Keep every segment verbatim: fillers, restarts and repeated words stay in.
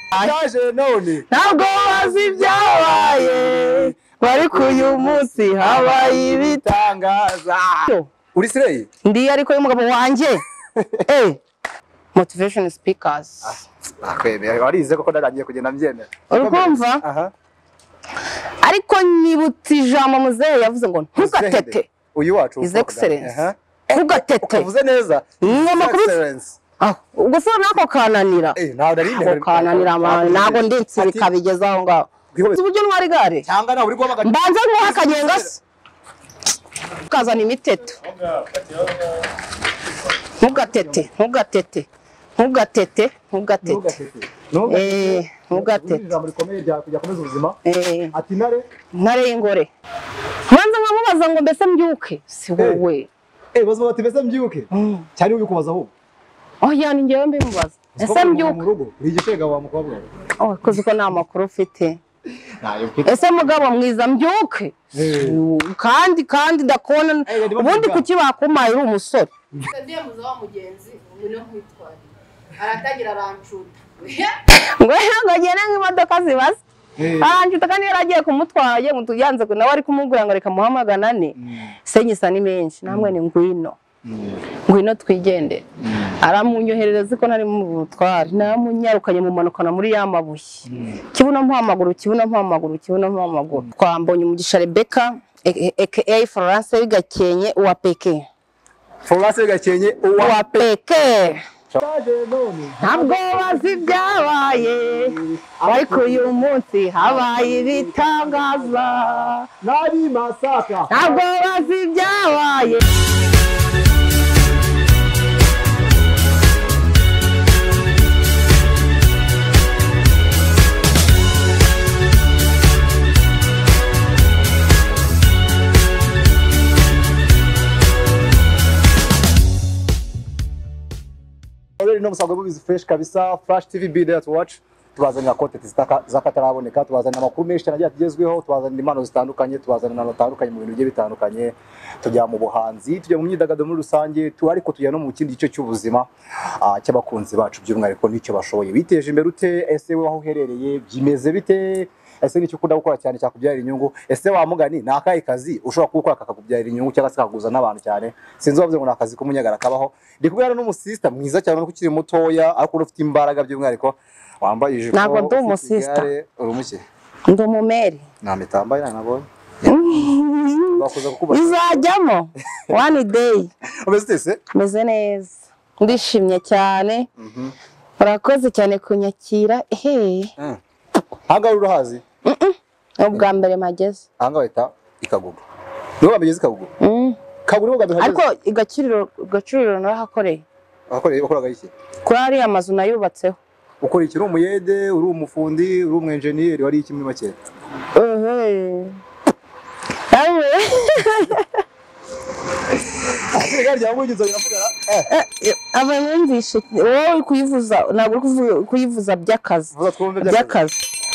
Yaje none ntabwo bazi ibyabaye bari kuyu munsi habaye ibitangaza. Uri sireye? Ndi ariko y'umugabo wanjye. Eh. Motivation speakers. Akwemeye warize koko ndarangiye kugenda mbyemera. Urumva? Aha. Ariko nibutse ijambo muzehe yavuze ngo ntugatete. Uyu wacu His Excellence. Ntugatete. Uvuze neza. Excellence. Ah, ubwo se nako kananira. Eh, ntaho nari nako kananira amana nago ndinsi bikabigezaho ngaho. Uburyo ntwari gare. Cyangwa naho uri guhamagara. Mbanze nguha akanyenga se. Kazana imiteto. Ntugatete, ntugatete. Ntugatete, ntugatete. Eh, ntugatete. Ijambo rikomeye rya kujya komeza ubuzima. Eh. Ati nare? Nare y'ingore. Banza nkamubaza ngo mbese mbyuke. Si wowe. Eh, bazo bati mbese mbyuke. Cyari uyu kubaza aho. Oh, yani ngewe mbimubaza. Ese mbyuke. Uri igitega wa mukobwa. Oh, kozi ko nta makuru ufite. Ese mugabo mwiza mbyuke. Kandi kandi ndakona ubundi kuki bakumaye uri umusore. Ndiye muza wa mugenzi ngino kwitwara. Aratagira arancuta. Ngo yango agene nk'imodoka zibaza. Arancuta kandi yaragiye kumutwaye ngo tuyanze ko nawe ari kumugura ngo reka muhamagana ne. Senyisa ni menshi namwe ni ngwino. Ngwino twigende. Aramunyoherereza ko nari mu butwari namunyarukanye mu manukana muri ya mabuye. Kibuna mpamaguru kibuna mpamaguru kibuna mpamaguru. Twambonye umugisha Rebecca aka France bigakenye uwa peke. France bigakenye uwa peke. Yaje none ntabwo bazi ibyabaye ariko uyu munsi habaye ibitangaza. Nari Masaka ntabwo bazi ibyabaye. Already no musagwe bubizi fresh kabisa. Flash T V be there to watch. Tubazanira content zakataraboneka, tubazanira amakuru menshi cyane agezweho, tubazanira impano zitandukanye, tubazanira natandukanye mu bintu bigiye bitandukanye. Tujya mu buhanzi, tujya mu myidagaduro muri rusange, tu ariko tujya no mu kindi gice cy'ubuzima cy'abakunzi bacu by'umwihariko n'icyo bashoboye. Biteje imbere ute? Ese we aho uherereye byimeze bite? Ese nicyo ukunda gukora cyane cyakubyarira inyungu? Ese wa mugani nakaye kazi ushobora gukora kakakubyarira inyungu cyangwa se kaguza n'abantu cyane? Sinzi wavuze ngo nakazi k'umunyagara kabaho. Ndi kubera no musista mwiza cyane no kukiri mutoya ariko ufite imbaraga by'umwihariko wambaye ijipo. Ntabwo ndi umusista. Urumuke. Ndi umumeri. Nta mitambaye nabonye. Bakuza kukubaza. Izajyamo one day. Umeze se? Meze neza. Ndishimye cyane. Mhm. Urakoze cyane kunyakira. Ehe. Hanga uruhazi. Mhm. Ubwa mbere mageze. Hanga wita ikagugu. Niho bamigeze ikagugu. Mhm. Kagugu niho bamigeze. Ariko igacuriro igacuriro narahakoreye. Akoreye bakoraga iki? Kuri ari amazu nayubatseho. Ukora iki? Uri umuyede, uri umufundi, uri umwenjeniyeri, wari iki muri make? Ehe. Awe. Akigari yangu ngizo birafugara. Eh. Abanyumvishe wowe kuyivuza ntabwo uri kuyivuza by'akazi. By'akazi.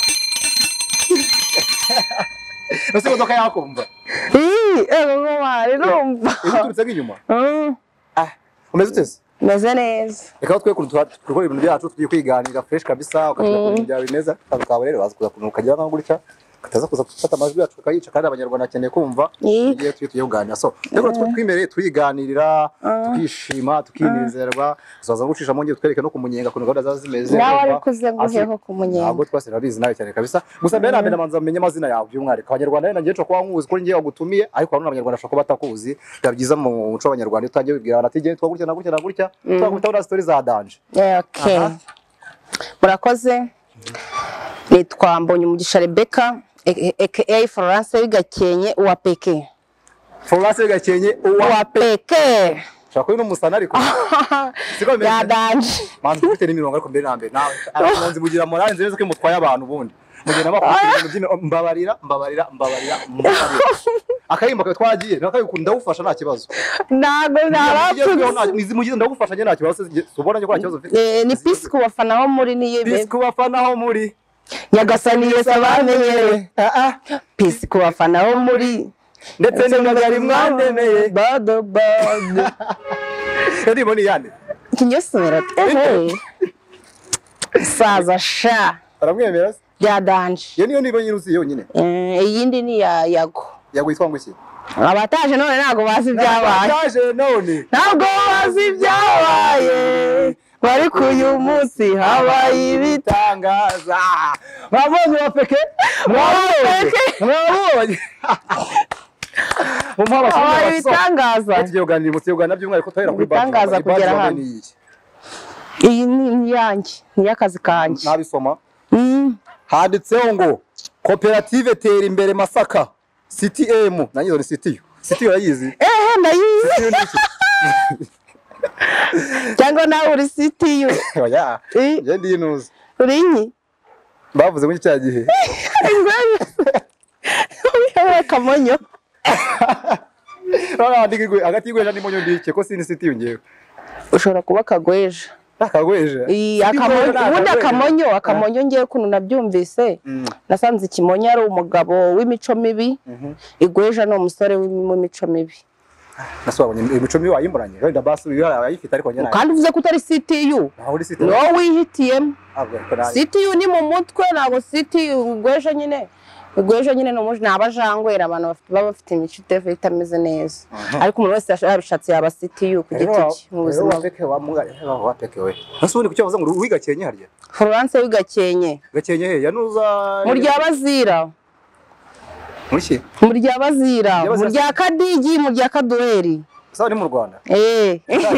Ese modoka yakumva. Eh, ego mari rumva. Iturutse nk'inyuma. Mm. Ah, umeze utese? Meze neza. Reka twe kuntu tukora ibintu byacu tugiye kwiganira fresh kabisa ukashaka ibintu byawe neza kabukawe rero baza kuza kunukagira nka gutya kataza kuza gufata amajwi yacu kayica kandi abanyarwanda cyane kumva igiye tugiye tuyoganira so rero twimereye twiganirira tukishima tukinezerwa zaza gucisha mu ngiye twereke no kumunyenga kuntu gahunda zaza zimeze nawe ari kuze guheho kumunyenga ntabwo twase rabizi nawe cyane kabisa gusa mbere nambere namanza bamenye amazina yawe by'umwari abanyarwanda rero ngiye cyo kwa nkuzi ko ngiye gutumiye ariko abantu abanyarwanda shaka batakuzi byabyiza mu muco w'abanyarwanda utagiye wibwira abantu ati gende twagurya na gutya na gutya twagutaho stories za danje. Okay. Murakoze. Nitwa Mbonye umugisha Rebecca aka France bigakenye uwa peke. France bigakenye uwa peke. Shaka uyu n'umusana ariko. Siko mbere. Ya danje. Manzi ufite n'imirongo ariko mbere nambe nawe. Abakunzi bugira morale nziza ko mutwaye abantu ubundi. Mugenda bakubwira mu mbabarira mbabarira mbabarira. Akayimba ko twagiye nakayikunda ufasha nta kibazo. Nago narapfuye. Nizi mugize ndagufasha nje nta kibazo subona nje ko nta kibazo ufite. Eh ni peace kubafana ho muri niye be. Peace kubafana ho muri. Nyagasani Yesu abamenyere. Ah ah. Peace kubafana ho muri. Ndetse n'imagari mwandemeye. Bado bado. Yari boni yande. Kinyosomera. Eh. Saza sha. aramwemera se bya danje iyo niyo niba nyiruzi yonyine Eh, iyindi ni ya yago yagwitwa ngo iki abataje none ntago bazi ibyabaye Nataje none ntabwo bazi ibyabaye bari ku uyu munsi habaye ibitangaza mwabonye bapeke mwabonye mwabonye umwaba habaye ibitangaza tugiye kuganira umutsi kuganira by'umwihariko tuhera kuri badge Ibitangaza kugera hano. iyi ni ni yanjye ni y'akazi kanjye nabisoma Mm. handitseho ngo koperative tera imbere Masaka C T M nanyizo ni C T U C T U yayizi ehe ndayizi C T U ni iki? cyangwa nawe uri C T U oya Eh. nge ndinuzi uri inyi bavuze muri cya gihe Uyawe kamonyo Rarandikirwe hagati y'igweja n'imonyo ndike ko sini C T U ngewe ushobora kuba kagweja akagweja iyi akamonyo ubundi akamonyo akamonyo ngiye kuntu nabyumvise nasanze ikimonyo ari umugabo w'imico mibi igweja no umusore w'imico mibi nasubonye imico mibi wayimuranye wenda basi uyu arayifite ariko nyana kandi uvuze ko utari C T U aho uri C T U no wihitiyemo abwo ko nayi C T U ni mu mutwe ntabwo C T U igweja nyine igweja nyine no ni abajangwera abantu bafite baba bafite imico itameze neza ariko umuntu wese yabishatse yaba C T U ku giti cye mu buzima wapeke wa muga wapeke we nasubundi kucyo bavuze ngo wigakenye harya Florence wigakenye gakenye he yanuza mu rya bazira muki mu rya bazira mu rya kadigi mu rya kaduheri sawa ni mu Rwanda eh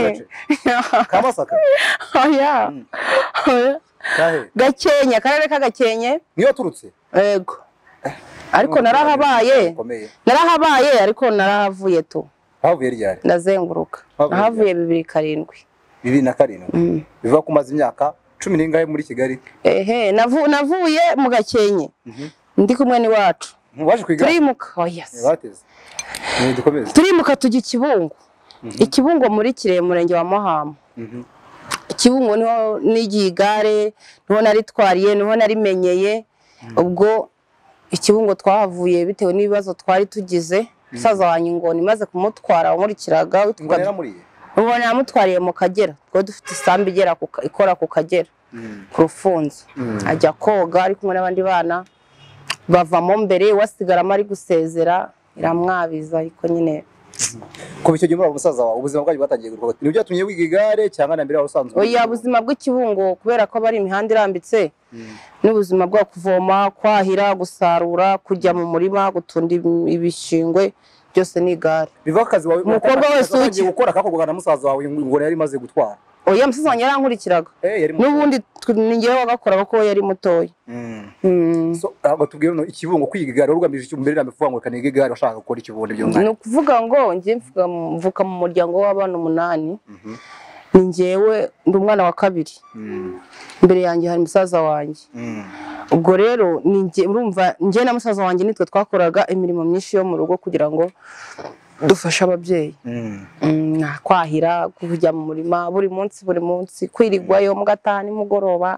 Kamasaka oya oya kahe gakenye akarere ka gakenye niyo turutse yego ariko narahabaye narahabaye ariko narahavuye tu havuye ryari ndazenguruka nahavuye bibiri karindwi bibiri na karindwi biva kumaza imyaka cumi n'ingahe muri Kigali ehe navu navuye mu gakenye ndi kumwe ni wacu waje kwiga turimuka oh yes bateze ni dukomeze turimuka tujya ikibungo ikibungo muri kire murenge wa Mahama ikibungo niho n'igigare niho naritwariye niho narimenyeye ubwo ikibungo twahavuye bitewe n'ibibazo twari tugize musaza wanyu ngo nimaze kumutwara umurikiraga ngorera muriye ubona yamutwariye mu Kagera twa dufite isambu igera ikora ku Kagera ku Rufunzo ajya koga ari kumwe n'abandi bana bavamo mbere wasigaramo ari gusezera iramwabiza ariko nyine ko icyo gihe muri umusaza wawe ubuzima bwaje batangiye gukorwa ni byatumye wiga igare cyangwa na mbere warusanzwe oya buzima bw'ikibungo kubera ko bari imihanda irambitse n'ubuzima bwo kuvoma kwahira gusarura kujya mu murima gutunda ibishingwe byose ni igare biva akazi wawe umukobwa wese ugiye gukora akakorwa na musaza wawe ngo yari maze gutwara oya musaza wanjye yarankurikiraga n'ubundi ningewe wagakora ko yari mutoya so batubwira no ikibungo kwiga igare urugamije icyo mbere namevuga ngo kaniga igare bashaka gukora ikibungo byo mwana ni ukuvuga ngo ngiye mvuga mvuka mu muryango w'abana umunani ni ngewe ndi umwana wa kabiri imbere yanjye hari musaza wanjye ubwo rero ni nge urumva nge na musaza wanjye nitwe twakoraga imirimo myinshi yo mu rugo kugira ngo dufasha ababyeyi kwahira kujya mu murima buri munsi buri munsi kwirigwayo mu gataha nimugoroba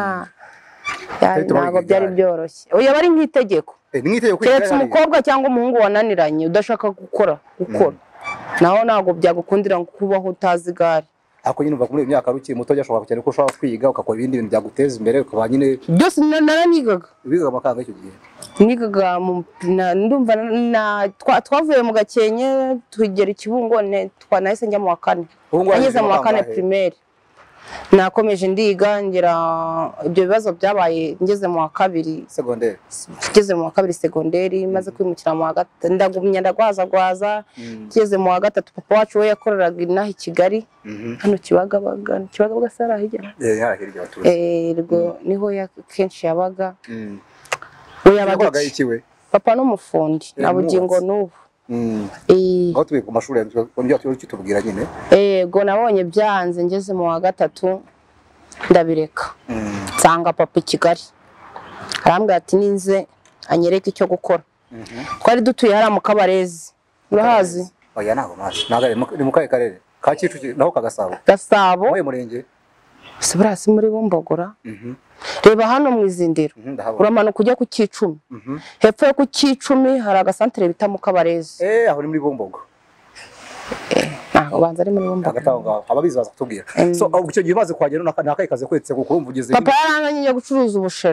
ntabwo byari byoroshye oya bari nk'itegeko keretse umukobwa cyangwa umuhungu wananiranye udashaka gukora gukora naho ntabwo byagukundira ngo kubaho utazi igare ako nyine uva muri imyaka ruki muto yashobora cyane ko ushobora kwiga ukakora ibindi bintu byaguteza imbere ukaba nyine byose naranigaga biga amakanga icyo gihe nigaga ndumva twavuye mu Gakenke tugera ikibungo twanahise njya mu wa kane nageze mu wa kane primaire nakomeje ndiga ngera ibyo bibazo byabaye ngeze mu wa kabiri secondaire ngeze mu wa kabiri secondaire maze kwimukira mu wa gatatu ndagumya ndagwaza gwaza ngeze mu wa gatatu papa wacu we yakoreraga inaha i Kigali hano Kibagabaga Kibagabaga sara hirya eh hirya batuye eh rwo niho ya kenshi yabaga we yabaga ikiwe papa n'umufundi nabugingo n'ubu eh aho tubiye ku mashuri y'abyo cyitubwira nyine eh go nabonye byanze ngeze mu wa gatatu ndabireka nsanga papa i Kigali arambwira ati ninze anyereka icyo gukora twari dutuye hari mu Kabarezi urahazi oya nago mazi nagare ni mu kaye karere ka Kicukiro naho kagasabo Gasabo moye murenge siburasi muri Bumbogora reba hano mu izindiro uramanuka kujya ku Kicumi hepfo yo ku Kicumi hari agasantere bita mu Kabarezi eh aho ni muri Bumbogo eh naho banza ari muri Bumbogo agatanga ababizi baza kutubwira so icyo gihe baze kwagera nakayikaze kwetse kuko urumva ugeze papa yaranganye gucuruza ubushera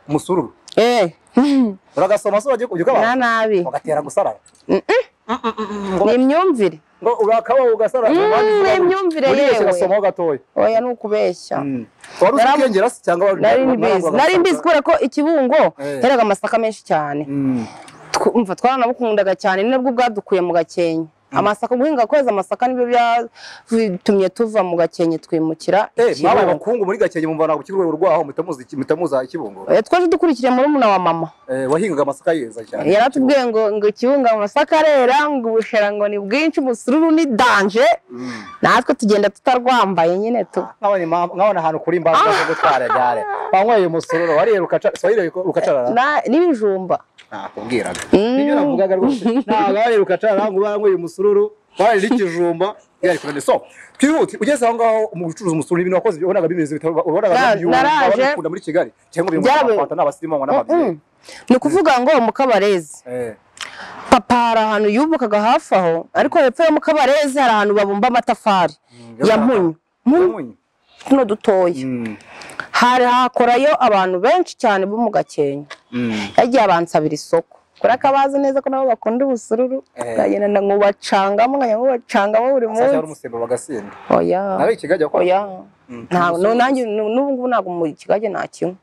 umusururu eh uragasoma so wagiye kubyuka na nabi ugatera gusarara ni imyumvire ngo urakaba ugasarara ni imyumvire yewe gasoma gatoya oya nukubeshya wari uzikengera se cyangwa nari mbizi nari mbizi kubera ko ikibungo heraga amasaka menshi cyane twumva twaranabukundaga cyane nibwo bwadukuye mu Gakenke amasaka guhinga kweza amasaka nibyo byatumye tuva mu Gakenke twimukira eh mwabaye bakungu muri Gakenke mumva nago kirwego rwaho mutamuzi mutamuza ikibungo eh twaje dukurikire muri muna wa mama eh wahingaga amasaka yeza cyane yaratubwiye ngo ngo ikibunga amasaka rera ngo ubushera ngo ni bwinshi musururu ni danje natwe tugenda tutarwambaye nyine tu nkabone nkabona ahantu kuri imbaga zo gutwara gare banyweye musururu wari rukaca soyire rukacarara na nibijumba nakubwiraga nibyo navugaga rwose nagare rukacara ngo banyweye musururu wari likijumba yari kurane so twihuti ugeze aho ngaho mu gucuruza umusuru ibintu wakoze ubonaga bimeze ubonaga by'ukunda muri Kigali cyangwa ibintu n'abasirimu ngo n'ababyeyi ni kuvuga ngo mu Kabarezi eh papa hari ahantu yubukaga hafi aho ariko hepfo yo mu Kabarezi hari ahantu babumba amatafari ya mpunyu mpunyu kuno dutoye hari hakorayo abantu benshi cyane bo mu Gakenke yagiye abansabira isoko kora kabazi neza ko nabo bakunda ubusururu kagenda nkubacangamo nkanya nkubacangamo buri munsi cyari umusembo bagasinda oya nawe ikigajya kwa oya nta no nanjye n'ubu ngubu ntago mu kigajya nakimwe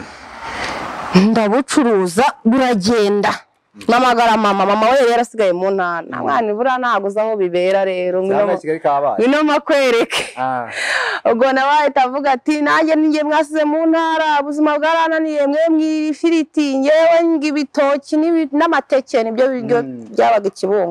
ndabucuruza buragenda namagara mama mama we yarasigaye mu ntara namwana ibura naguza aho bibera rero ngino ngino makwereke ubwo nabaye tavuga ati nanjye ninge mwasize mu ntara ubuzima bwarananiye mwe mwifiriti ngewe ngibitoki n'amateke nibyo biryo byabaga ikibungo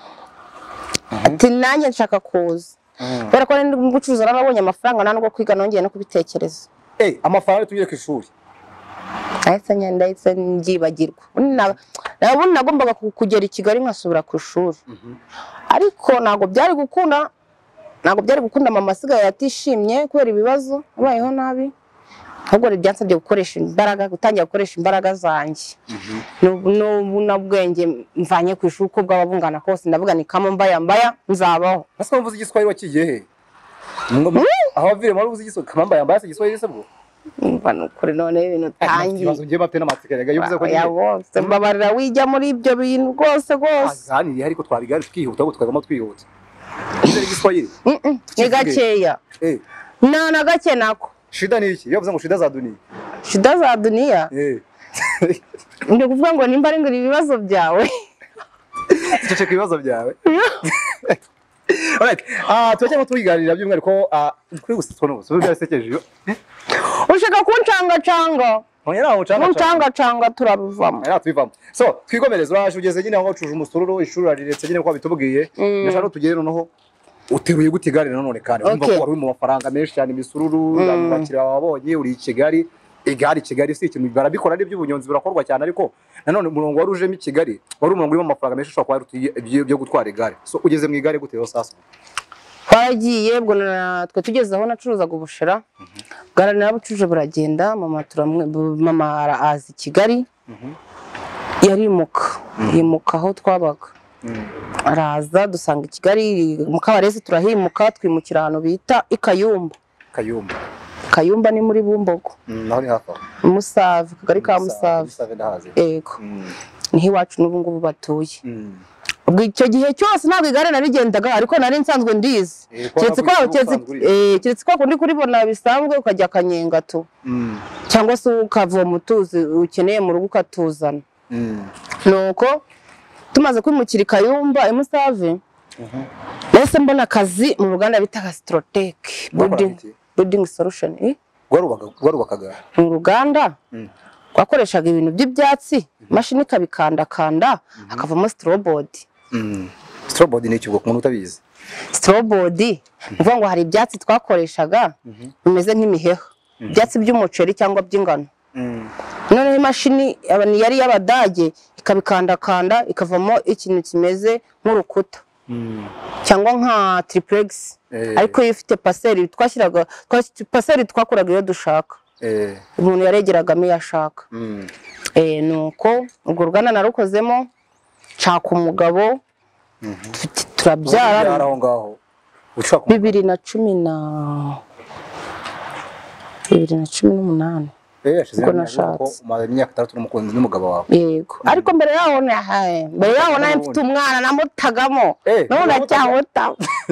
ati nanjye nshaka kuza kubera ko ndi gucuruza narabonye amafaranga nanubwo kwiga nongeye no kubitekereza eh amafaranga tugiye ku ishuri ahise nyenda ahise ngibagirwa nabona nagombaga kugera i Kigali nkasubira ku ishuri ariko nago byari gukunda nago byari gukunda mama asigaye atishimye kubera ibibazo abayeho nabi ahubwo rero byansabye gukoresha imbaraga gutangira gukoresha imbaraga zanjye n'ubu nabwenge mvanye ku ishuri uko bwaba bungana kose ndavuga ni kama mbaya mbaya nzabaho ase mvuze igiswahili wakigiye he aho vire muri uvuze igiswahili kama mbaya mbaya se igiswahili se bwo mbana kuri none ibintu tangi ibibazo ngiye bapfe n'amatsikarega yuvuze ko yabose mbabarira wijya muri ibyo bintu rwose rwose azani ariko twabigari twihuta gutwagamo twihuta izo igiswahili ni gakeya eh na na gake nako shida ni iki yavuze ngo shida za dunia shida za dunia eh ndi kuvuga ngo nimba ari ngo ibibazo byawe cece ibibazo byawe alright ah twajya tuyiganira by'umwihariko ah kuri gusitwa no so byasekeje yo ushaka kuncanga canga onyera ucanga uncanga canga turabivamo ya tubivamo so twigomereza uraje ugeze nyine aho ucuje umusururu ishuri ariretse nyine ko bitubwiye nashaka tugere noneho uteruye gutigare none kandi umva ko ari mu mafaranga menshi cyane imisururu ndamubakira wabonye uri i Kigali igari Kigali si ikintu barabikora ari by'ubunyonzi birakorwa cyane ariko nanone umurongo wari ujemo i Kigali wari umurongo urimo amafaranga menshi ushobora kwa byo gutwara igare so ugeze mu igare gute yo sasa twaragiye bwo natwe tugeze aho nacuruzaga ubushera bwaranira bucuje buragenda mama turamwe mama arazi Kigali yarimuka yimuka aho twabaga araza dusanga i Kigali mu Kabarezi turahimuka twimukira ahantu bita ikayumba kayumba kayumba ni muri Bumbogo naho ni hafa Musave kagari ka Musave yego niho iwacu n'ubu ngubu batuye ubwo icyo gihe cyose ntabwo igare narigendaga ariko nari nsanzwe ndizi kiretse ko eh kiretse ko kundi kuribona bisanzwe ukajya kanyenga tu cyangwa se ukavoma utuzi ukeneye mu rugo ukatuzana nuko tumaze kwimukira ikayumba Musave nese mbona akazi mu ruganda bita Gastrotech building building solution eh gwarubaga gwarubakaga mu ruganda kwakoreshaga ibintu by'ibyatsi mashini kabikanda kanda akavamo strobod mm strobod ni ikigo kumuntu utabizi strobod uvuga ngo hari ibyatsi twakoreshaga bimeze nk'imiheha ibyatsi by'umuceri cyangwa by'ingano none imashini abani yari y'abadage ikabikanda kanda ikavamo ikintu kimeze nk'urukuta cyangwa nka triplex ariko ifite paseri twashyiraga paseri twakuraga iyo dushaka eh umuntu yaregeragamo yashaka eh nuko ubwo rugana narukozemo caka umugabo turabyara aho ngaho bibiri na cumi na bibiri na cumi n'umunani Eh yashize ko umaze imyaka itatu n'umukunzi n'umugabo wawe. Yego. Ariko mbere yaho na haye. Mbere yaho na mfite umwana namutagamo. None ndacyahota.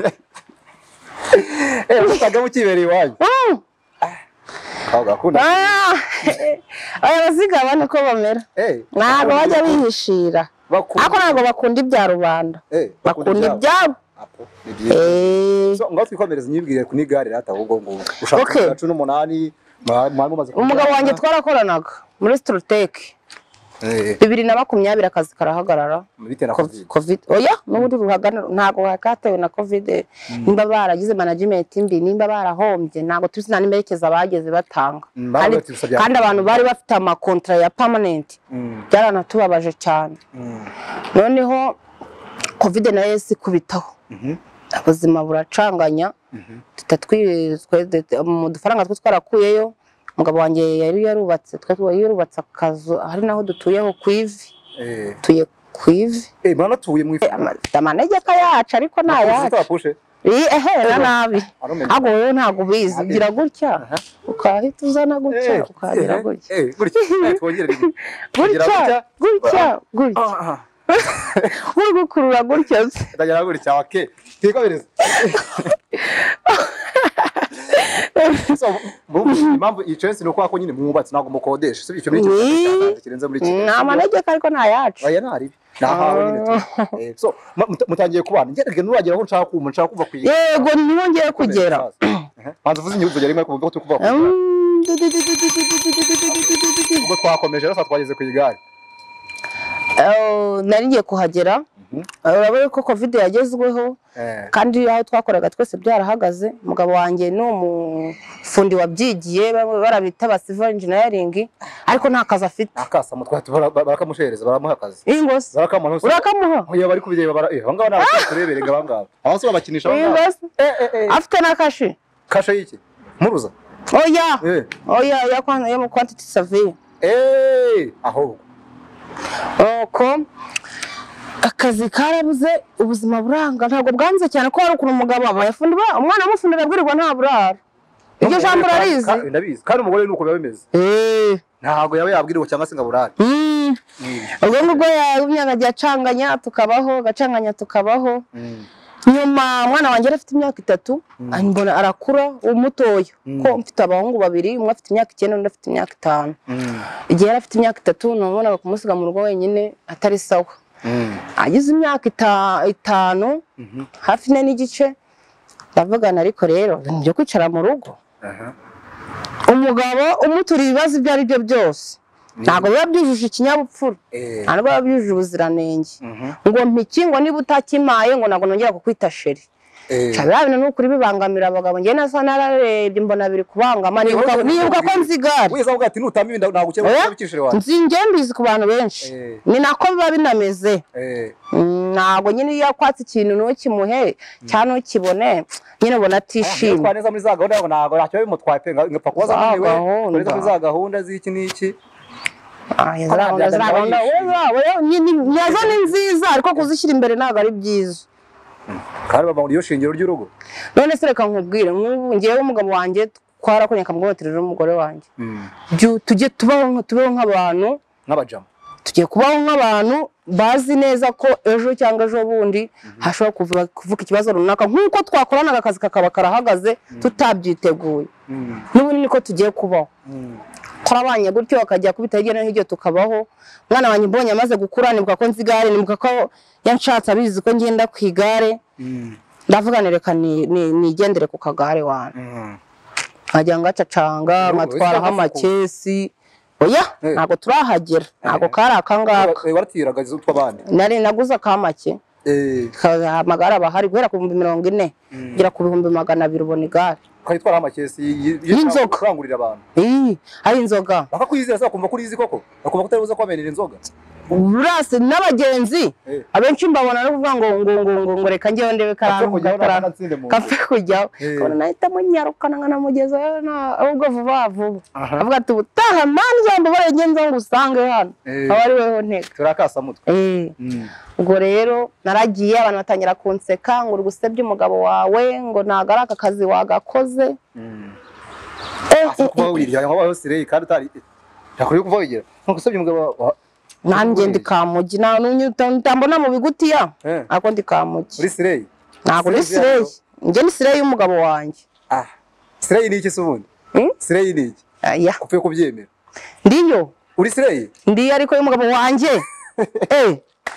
Eh mutagamo kibereye wanyu. Kawo gakunda. Ah. Aya bazigaba niko bamera. Eh. Ntabwo bajya bihishira. Ako ntabwo bakunda ibya rubanda. Bakunda ibyabo. Eh. So ngaho twikomereza nyibwire ku nigare rata ahubwo ngo ushaka cumi n'umunani umugabo wanjye twarakoranaga muri Strotec. Eh. bibiri na makumyabiri akazi karahagarara. Bite na covid. Covid. Oya, n'ubundi ruhagana ntago hakatewe na covid. Nimba baragize management mbi, nimba barahombye, ntago tuzi na nimerekeza bageze batanga. Kandi abantu bari bafite ama contract ya permanent. Byarana tubabaje cyane. Noneho covid na yesi kubitaho. Ubuzima buracanganya. Tutatwizwe mu dufaranga twe twarakuyeyo. Umugabo wanjye yari yarubatse twe yarubatse akazu hari naho dutuyeho kwivi. Eh. Tuye kwivi. Eh bana tuye mu amanegeka yacu ariko nta yacu. Eh ehe nabi. Ago wowe ntago bizi ugira gutya. Ukahita uzana gutya ukabira gutya. Eh gutya twongere gutya gutya gutya. Uri gukurura gutya. Ndagira gutya wake. Twikobereza. So impamvu icensi nuko ako nyine mwubatse nago mukodesha sibyo cyo muri cyo kirenze muri cyo na manegeka ariko nta yacu aya nari nahawe nyine eh so mutangiye kubana ngerege nuragera aho nshaka kumva nshaka kuva kwiga yego niwongeye kugera banza uvuze inyuzo yari mwe kuvuga tukuva ubwo twakomeje rasa twageze ku igare eh nari ngiye kuhagera urabona ko covid yagezweho kandi aho twakoraga twese byarahagaze umugabo wanjye no mufundi wabyigiye barabita ba civil engineering ariko nta kazi afite akasa mutwa barakamushereza baramuha akazi ingose barakamuha urakamuha oya bari kubireba bara eh bangaba n'abatureberega bangaba aho so bakinisha bangaba eh eh afite na kashi kasha yiki muruza oya oya ya kwana yo mu quantity survey eh aho oko akazi karabuze ubuzima buranga ntabwo bwanze cyane ko hari ukuntu umugabo abayafundi ba umwana amufundira bwirirwa nta burara iryo jambo rarizi ndabizi kandi umugore nuko bimeze eh ntago yawe yabwiriwe cyangwa se ngaburara mm ubwo ngubwo yumyaga cyacanganya tukabaho gacanganya tukabaho nyuma mwana wanjye afite imyaka itatu mbona arakura umutoyo ko mfite abahungu babiri umwe afite imyaka icyenda undi afite imyaka itanu igihe yari afite imyaka itatu nabonaga kumusiga mu rugo wenyine atari sawa agize imyaka itanu hafi ne n'igice ndavugana ariko rero byo kwicara mu rugo umugabo umuturi ibibazo ibyo ari byo byose ntabwo biba byujuje ikinyabupfura ntabwo biba byujuje ubuziranenge ngo mpikingwa niba utakimaye ngo ntabwo nongera kukwita sheri cyabira bino n'ukuri bibangamira abagabo njye nasa nararebye mbona biri kubangama nibuka ko nzigare wiza uvuga ati nutamba ibinda nagukeye bikishire wawe nzinge mbizi ku bantu benshi ni nako biba binameze ntabwo nyine iyo kwatse ikintu no kimuhe cyane ukibone nyine ubona atishimye twaneza muri za gahunda ntabwo nacyo bimutwaye pe ngapfa kubaza niwe muri za gahunda z'iki n'iki ah gahunda z'abana wewe nyine nyazo ni nziza ariko kuzishyira imbere ntabwo ari byiza kandi baba muri yo shingiro ry'urugo none se reka nkubwire nk'ubu ngiye umugabo wanjye twarakonye kamwoterera umugore wanjye tujye tubaho tubaho nk'abantu nk'abajama tugiye kubaho nk'abantu bazi neza ko ejo cyangwa ejo bundi hashobora kuvuka ikibazo runaka nk'uko twakoranaga akazi kakaba karahagaze tutabyiteguye n'ubu niko tugiye kubaho turabanye gutyo akajya kubita hirya no hino tukabaho mwana wanjye mbonye amaze gukura nibuka ko nzigare nibuka ko yanshatse abizi ko ngenda ku igare ndavuga nereka ni nigendere ku kagare wana nkajya ngacacanga ngatwaraho amakesi oya ntabwo turahagera ntabwo kari akangaka waratiraga izo tw'abandi nari naguze akamake eh amagare abahari guhera ku bihumbi mirongo ine gira ku bihumbi magana abiri ubona igare kayitwara amakesi y'inzoga kurangurira abantu eh ari inzoga bakakwizera se kumva kuri izi koko bakumva kutaruza kwamenera inzoga urase n'abagenzi abenshi mbabona no kuvuga ngo ngo ngo ngo reka ngiye ndebe karano gatarana kafe kujya kona nahita munyarukana ngana mugeza na ahubwo vuba vuba avuga ati utaha mani jambo barengenza ngo usange hano abari weho nteka turakasa mutwe eh ubwo rero naragiye abantu batangira kunseka ngo uri gusebya umugabo wawe ngo nagaraka akazi wagakoze asa kuba wirira wabaho Sirey kandi utari yakuriye kuva wigira nko gusabye umugabo nanjye ndi kamugi na n'utambona mu bigutiya ako ndi kamugi uri Sirey ntabwo ni Sirey njye ni Sirey y'umugabo wanjye ah Sirey ni iki subundi Sirey ni iki aya kupfe kubyemera ndiyo uri Sirey ndi ariko y'umugabo wanjye eh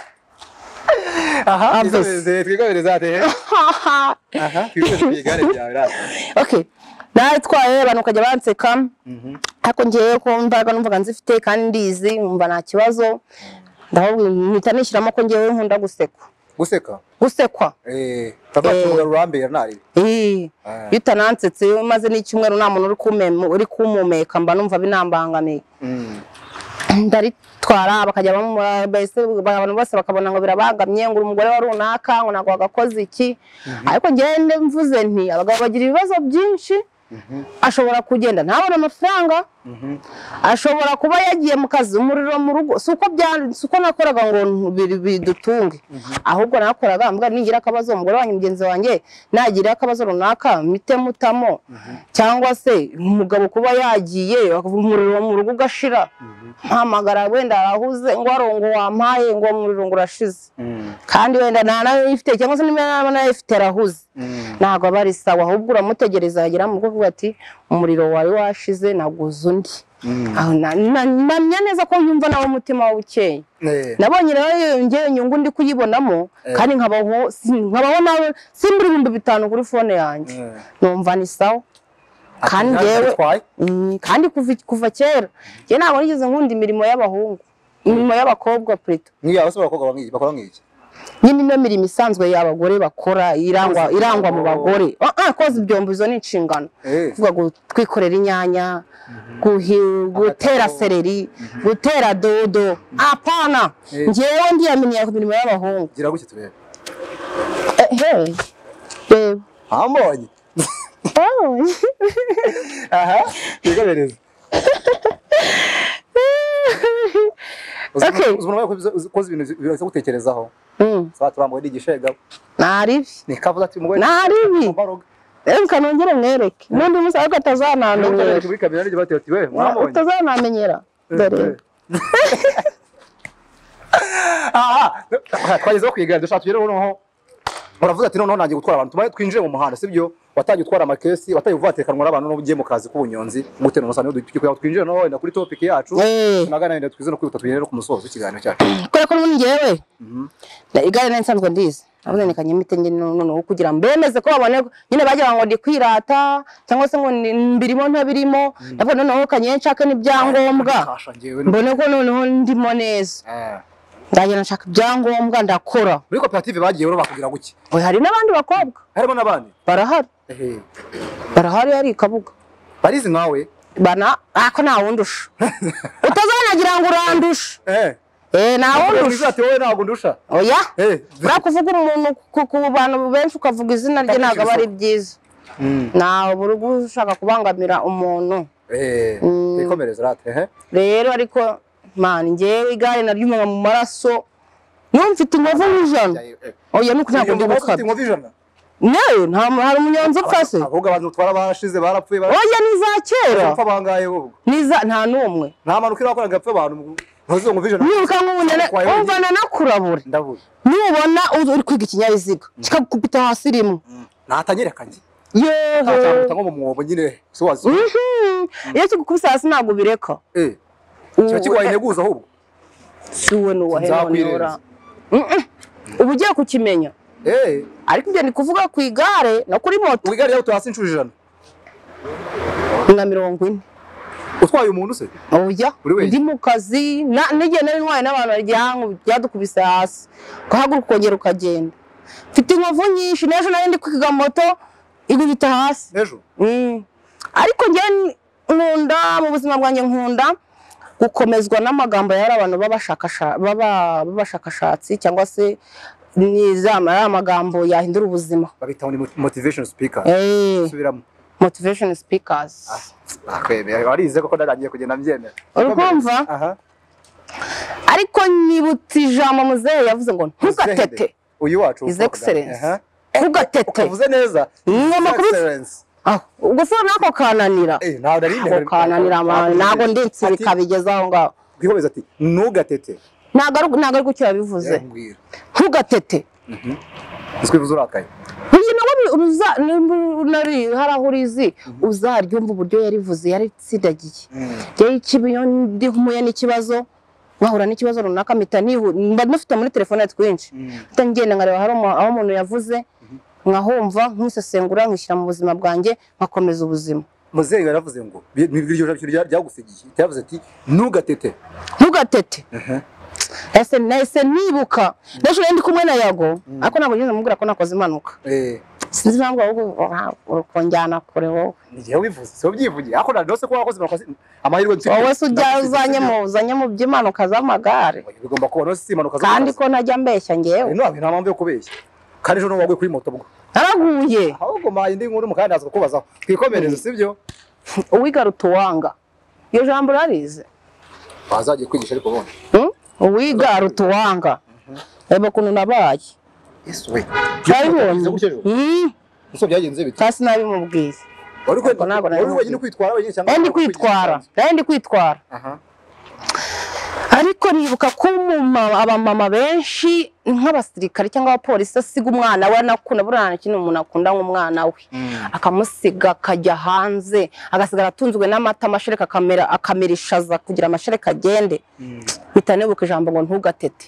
aha izeze twigabereza ate aha twibese twigare byawe rata okay natwaye abantu kajya banseka ariko ngiye ko mbaga numvaga nzifite kandi ndizi umva nta kibazo ndahubwo mpita nishyiramo ko ngiye nkunda gusekwa guseka gusekwa eh tabatumura rurambera nari eh bitanansetse maze n'icyumweru nta muntu uri kumema uri kumumeka mba numva binambangamiye ndari twara bakajya bamubese abantu bose bakabona ngo birabagamye ngo umugore wa runaka ngo nako agakoze iki ariko ngende mvuze nti abagabo bagira ibibazo byinshi ashobora kugenda ntabona amafaranga ashobora kuba yagiye mu kazi umuriro mu rugo suko bya suko nakoraga ngo bidutunge ahubwo nakoraga mbwa ningira akabazo umugore wanyu mugenzi wanjye nagira akabazo runaka mite mutamo cyangwa se umugabo kuba yagiye umuriro mu rugo gashira mpamagara wenda arahuze ngo arongo wampaye ngo umuriro ngurashize kandi wenda nana ifite cyangwa se nimana ifite arahuze ntago bari sawa ahubwo uramutegereza yagira mu kuvuga ati umuriro wari washize naguze undi aho namya neza ko yumva nawe umutima wawe ukeye nabonye rero ngewe nyungu ndi kuyibonamo kandi nkabaho nkabaho nawe simbura ibihumbi bitanu kuri fone yanjye numva ni sawa kandi ngewe kandi kuva kera njye ntabwo nigeze nkunda imirimo y'abahungu imirimo y'abakobwa plutôt ngiye abasore bakobwa bamwiki bakora nk'iki nyine no mirimo isanzwe y'abagore bakora irangwa irangwa mu bagore ah koze ibyombo izo ni inshingano kuvuga ngo twikorera inyanya gutera seleri gutera dodo apana ngewe ndiyaminiye ku mirimo y'abahungu gira guke turebe eh eh ambonye oh aha bigabereza okay uzumva koze ibintu biraza gutekerezaho mm sa turambo digishega naribi ni kavuza ati umugore naribi Eka nongere mwereke nundi musa ko atazanamenyera muri kamera rije bateye ati we mwabonye utazanamenyera dore aha twageze kwiga dushaka tugere noneho uravuze ati noneho nangiye gutwara abantu tumaye twinjire mu muhanda sibyo watangiye gutwara amakesi wataye uvatekanwa n'abantu no bugiye mu kazi k'ubunyonzi muteno nosane dukwiye twinjire noneho wenda kuri topic yacu tunagana wenda twize no kwihuta twinjire ku musozo w'ikiganiro cyacu kora ko ngewe na igare nsanzwe ndize abone kanyimite nge noneho kugira mbemeze ko babone nyine bagira ngo ndi kwirata cyangwa se ngo mbirimo ntabirimo nabwo noneho kanyenshaka n'ibyangombwa mbone ko noneho ndimo neza ndaje nashaka ibyangombwa ndakora muri koperative bagiye ro bakugira guki oy hari nabandi bakobwa harimo nabandi barahari ehe barahari ari kabuga barizi nkawe bana ako na wundusha utazanagira ngo urandusha eh eh na wundusha ati wowe ntabwo ndusha oya eh burakuvuga umuntu ku bantu benshi ukavuga izina rye ntago bari byiza na buri gushaka kubangamira umuntu eh bikomereza rate eh rero ariko man ngewe igare naryumva mu maraso numfite inkovu n'ijana oya nuko ntabwo ndi gukata ne nta hari umunyonzi upfase ahubwo abantu twara bashize barapfuye oya niza kera upfa bangaye ubwo niza nta numwe nta manuka irakora ngapfe abantu ntuzo ngo vision nuka nkubunene umvana nakurabura ndabura nubona uri kwiga ikinyabiziga kikakupita hasi rimwe natanyerekanye yeho cyangwa ngo mu mwobo nyine so wazi iyo kigukubisa hasi ntago bireka eh cyo kigwaye neguza ahubwo siwe no wahenonora ubu ugiye kukimenya eh ariko ibyo ni kuvuga ku igare no kuri moto igare yawe tuhasi inshujijana na mirongo ine utwaye umuntu se oya ndi mu kazi nige nari ntwaye n'abantu baryangu byadukubise hasi ukahaguruka ukongera ukagenda mfite inkovu nyinshi n'ejo nari ndi kwiga moto igubita hasi ejo ariko njye nkunda mu buzima bwanjye nkunda gukomezwa n'amagambo y'ari abantu babashakashatsi cyangwa se nizama amagambo yahindura ubuzima babita ni motivation speaker subiramo motivation speakers akwebe warize ko ndarangiye kugenda mbyemera urumva aha ariko nibutse ijambo muzehe yavuze ngo ntugatete uyu wacu is excellence ntugatete uvuze neza ngoma kubisa aho ubwo se nako kananira eh naho dari ako kananira nago ndetse bikabigezaho ngaho bwikomeza ati ntugatete ntago ntago ari gucyo yabivuze ntugatete mhm Iswivuze urakaye uyu nawe uruza nari harahurizi uzaryumva uburyo yarivuze yari tsidagiye je ikibiyo ndi humuye n'ikibazo wahura n'ikibazo runaka mita nihu mba nufite muri telefone twinshi tangenda ngareba hari aho umuntu yavuze nkahumva nkisesengura nkishyira mu buzima bwanjye nkakomeza ubuzima muzeyi yaravuze ngo n'ibiryo byagusigiye yavuze ati ntugatete ntugatete ese nese nibuka nasho ndi kumwe na Yago ariko ntabwo ngeze mubwira ko nakoze impanuka eh sinzi ntabwo ahubwo ukonjyana kure wowe nigiye wivuze so byivugiye ariko ndose ko wakoze impanuka amahirwe nzi wowe se ujyazanye mu uzanye mu by'impanuka z'amagare bigomba kubona se impanuka z'amagare kandi ko najya mbeshya ngewe no nta mpamvu yo kubeshya kandi ejo no wagwe kuri moto bwo araguye ahubwo mayi ndi nkuru mukandi aza kubaza twikomereze sibyo uwigaruta wanga iyo jambo rarize bazagiye kwigisha ariko bone uwigaruta wanga eba kuno nabaye Yesu we cyabonye mm so byagenze bite kasi nabi mubwiye ariko ntabwo nawe wenyine kwitwara wenyine cyangwa ndi kwitwara ndi kwitwara aha ariko nibuka ko umumama abamama benshi nk'abasirikare cyangwa abapolisi asiga umwana we nakuna burana kintu umuntu akunda nk'umwana we akamusiga akajya hanze agasigara atunzwe n'amata amashereka kamera akamerishaza kugira amashereka agende bitanebuka ijambo ngo ntugatete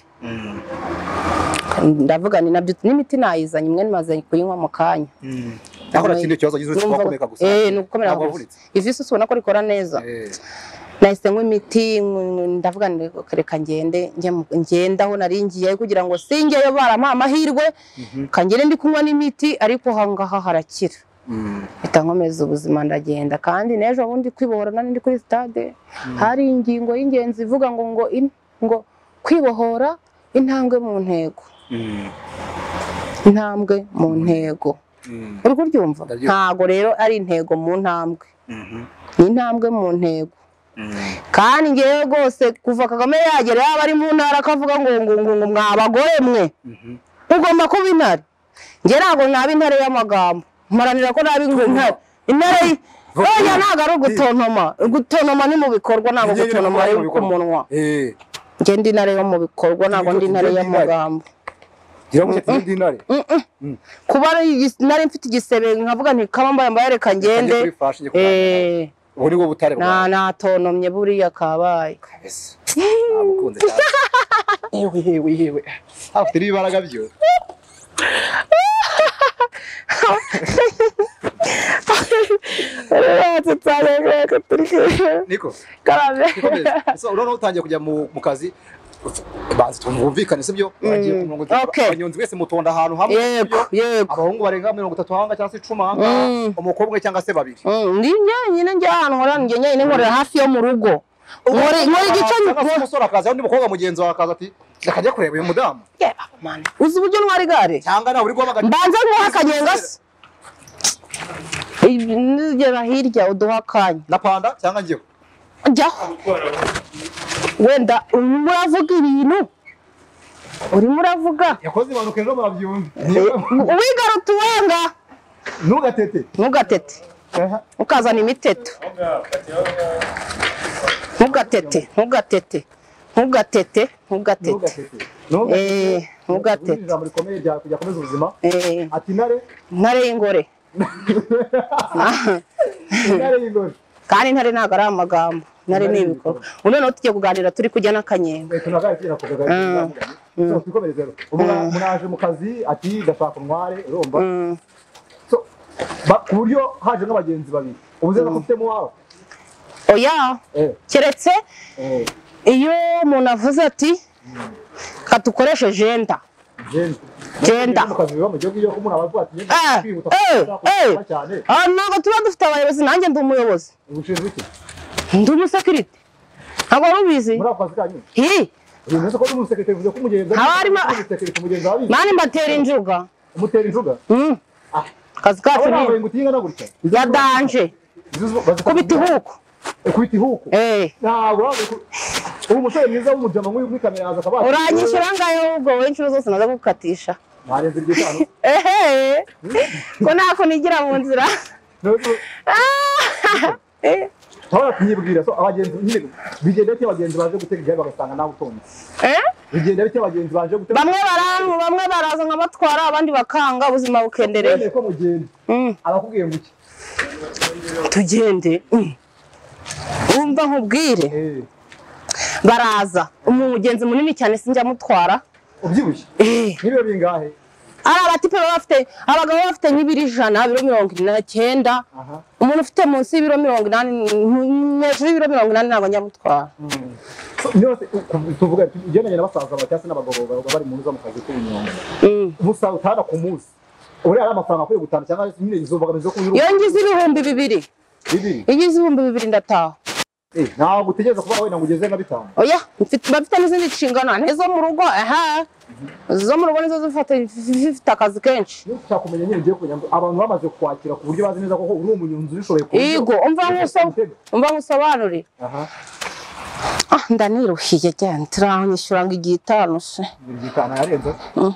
ndavuga ni nabyo n'imiti nayizanye imwe nimaze kuyinywa mu kanya aho nakindi kibazo gize twakomeka gusa eh nukomera gusa ivisi ubona ko rikora neza nahise nk'imiti ndavuga reka ngende ngenda aho naringiye kugira ngo singeyo barama amahirwe kangere ndi kunywa n'imiti ariko hangaha harakira bita nkomeza ubuzima ndagenda kandi nejo bundi kwibohora nani ndi kuri stade hari ingingo y'ingenzi ivuga ngo ngo ngo kwibohora intambwe mu ntego intambwe mu ntego uri kuryumva ntago rero ari intego mu ntambwe ni intambwe mu ntego kandi ngewe rwose kuva Kagame yagera yaba ari mu ntara akavuga ngo ngo ngo mwabagore mwe ugomba kuba intare nge ntabwo naba intare y'amagambo mparanira ko nabi ngo intare intare oya ntabwo ari ugutontoma gutontoma ni mu bikorwa ntabwo gutontoma ari ku munwa nge ndi intare yo mu bikorwa ntabwo ndi intare y'amagambo kuba nari mfite igisebe nkavuga nti kaba mbaye mbaye reka ngende eh uri go butare na natonomye buriya kabaye kabese abukunze cyane ewe ewe ewe afite ibaraga byo niko karabe so urano utangiye kujya mu kazi bazi tumvumvikane sibyo bagiye ku mirongo itatu abanyonzi wese mutonda ahantu hamwe yego yego abahungu barenga mirongo itatu hanga cyangwa se icumi hanga umukobwa cyangwa se babiri ndi nyine njye ahantu nkora njye nyine nkorera hafi yo mu rugo nkore nkore igice umusore akaza undi mukobwa mugenzi wawe akaza ati akajya kureba uyu mudamu uzi uburyo ntwari gare cyangwa nawe uri guhamagara mbanza nk'uha akanyenga se nigera hirya uduha akanya na panda cyangwa njyewe jyaho wenda muravuga ibintu urimo uravuga yakoze impanuka ejo babyumva uwigaruta uwenga ntugatete ntugatete ukazana imiteto ntugatete ntugatete ntugatete ntugatete eh ntugatete ijambo rikomeye rya kujya komeza ubuzima ati ntare ntare y'ingore ntare y'ingore kandi ntare ntabwo ari amagambo ntare ni ibikorwa unoneho tugiye kuganira turi kujya n'akanyenga tunagakira kugaganira so twikomereze rero munaje mu kazi ati ndashaka ntware urumva so ku buryo haje n'abagenzi babiri ubuze ko ufite mu wawe oya keretse iyo umuntu avuze ati katukoreshe jenda jenda ntabwo tuba dufite abayobozi nanjye ndi umuyobozi ndi umusekirite ntabwo wari ubizi mani mbatera injuga akazi kacu ni ya danje kubita ihuku kubita ihuku eh ntabwo ubu umusore mwiza w'umujama nk'uyu kuri kamera aza kabasha uranyishyura ngayo ubwo wowe inshuro zose naza gukatisha barenze iryo cyane ehe ko nako nigira mu nzira eh Tora kunyibwira so abagenzi nyine bigenda bite abagenzi baje gutega igare bagasanga nawe utonze. eh Bigenda bite abagenzi baje gutega. bamwe barantu bamwe baraza nkabatwara abandi bakanga ubuzima bukendereye. Ko mugenda. Mm. Abakubwiye ngo iki? Tugende. Mm. Umva nkubwire. Eh. Baraza umugenzi munini cyane sinjya mutwara. Ubyibushye. Eh. Nibe bingahe? Ara abatipe bafite abagabo bafite nk'ibiri ijana biro mirongo ine na cyenda. Aha. Umuntu ufite munsi y'ibiro mirongo inani hejuru y'ibiro mirongo inani ntabwo nyamutwara. Nyose tuvuga ugendanye n'abasaza bacyase n'abagabo bari mu nzu mu kazi k'ubunyonga. Mm. Umusaza utada ku munsi. Uri ari amafaranga akwiye gutana cyangwa nyine izobaganizo ku Iyo ngize ibihumbi bibiri. Bibiri. Ingize ibihumbi bibiri ndataha. Eh, ntabwo utegereza kuba wenda ngugeze na bitanu. Oya, mfite bafite n'izindi nshingano ntezo mu rugo aha. Zo mu rugo nizo zifata zifite akazi kenshi. Niyo ushaka kumenya nyine ugiye kunyanga abantu bamaze kwakira ku buryo bazi neza ko uri umunyonzi ushoboye ku. Yego, umva nkuso umva nkusobanure. Aha. Ah, ndaniruhiye cyane turanyishura ngo igitano se. Igitano yarenze.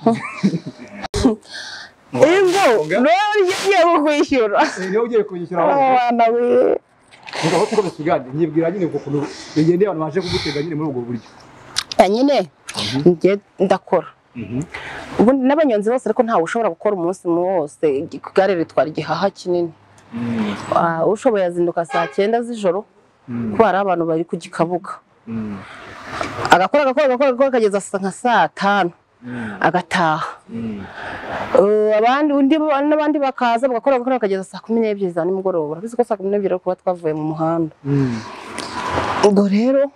Ingo, rero ugiye kwishyura. Eh, niyo ugiye kwishyura. Abana we. Ngo aho tuko bisigande nyibwira nyine ko kuno bigende abantu baje kugutega nyine muri ubwo buryo. Nyine ngiye ndakora. Ubu n'abanyonzi bose ariko ntawe ushobora gukora umunsi wose igare ritwara igihaha kinini. Ah, ushoboye azinduka saa cyenda z'ijoro kuko hari abantu bari kugikabuga. Agakora agakora agakora kageza nka saa tanu. Agataha. Abandi undi n'abandi bakaza bagakora bagakora kageza saa kumi n'ebyiri za nimugoroba. Bizi ko saa kumi n'ebyiri kuba twavuye mu muhanda. Ubwo rero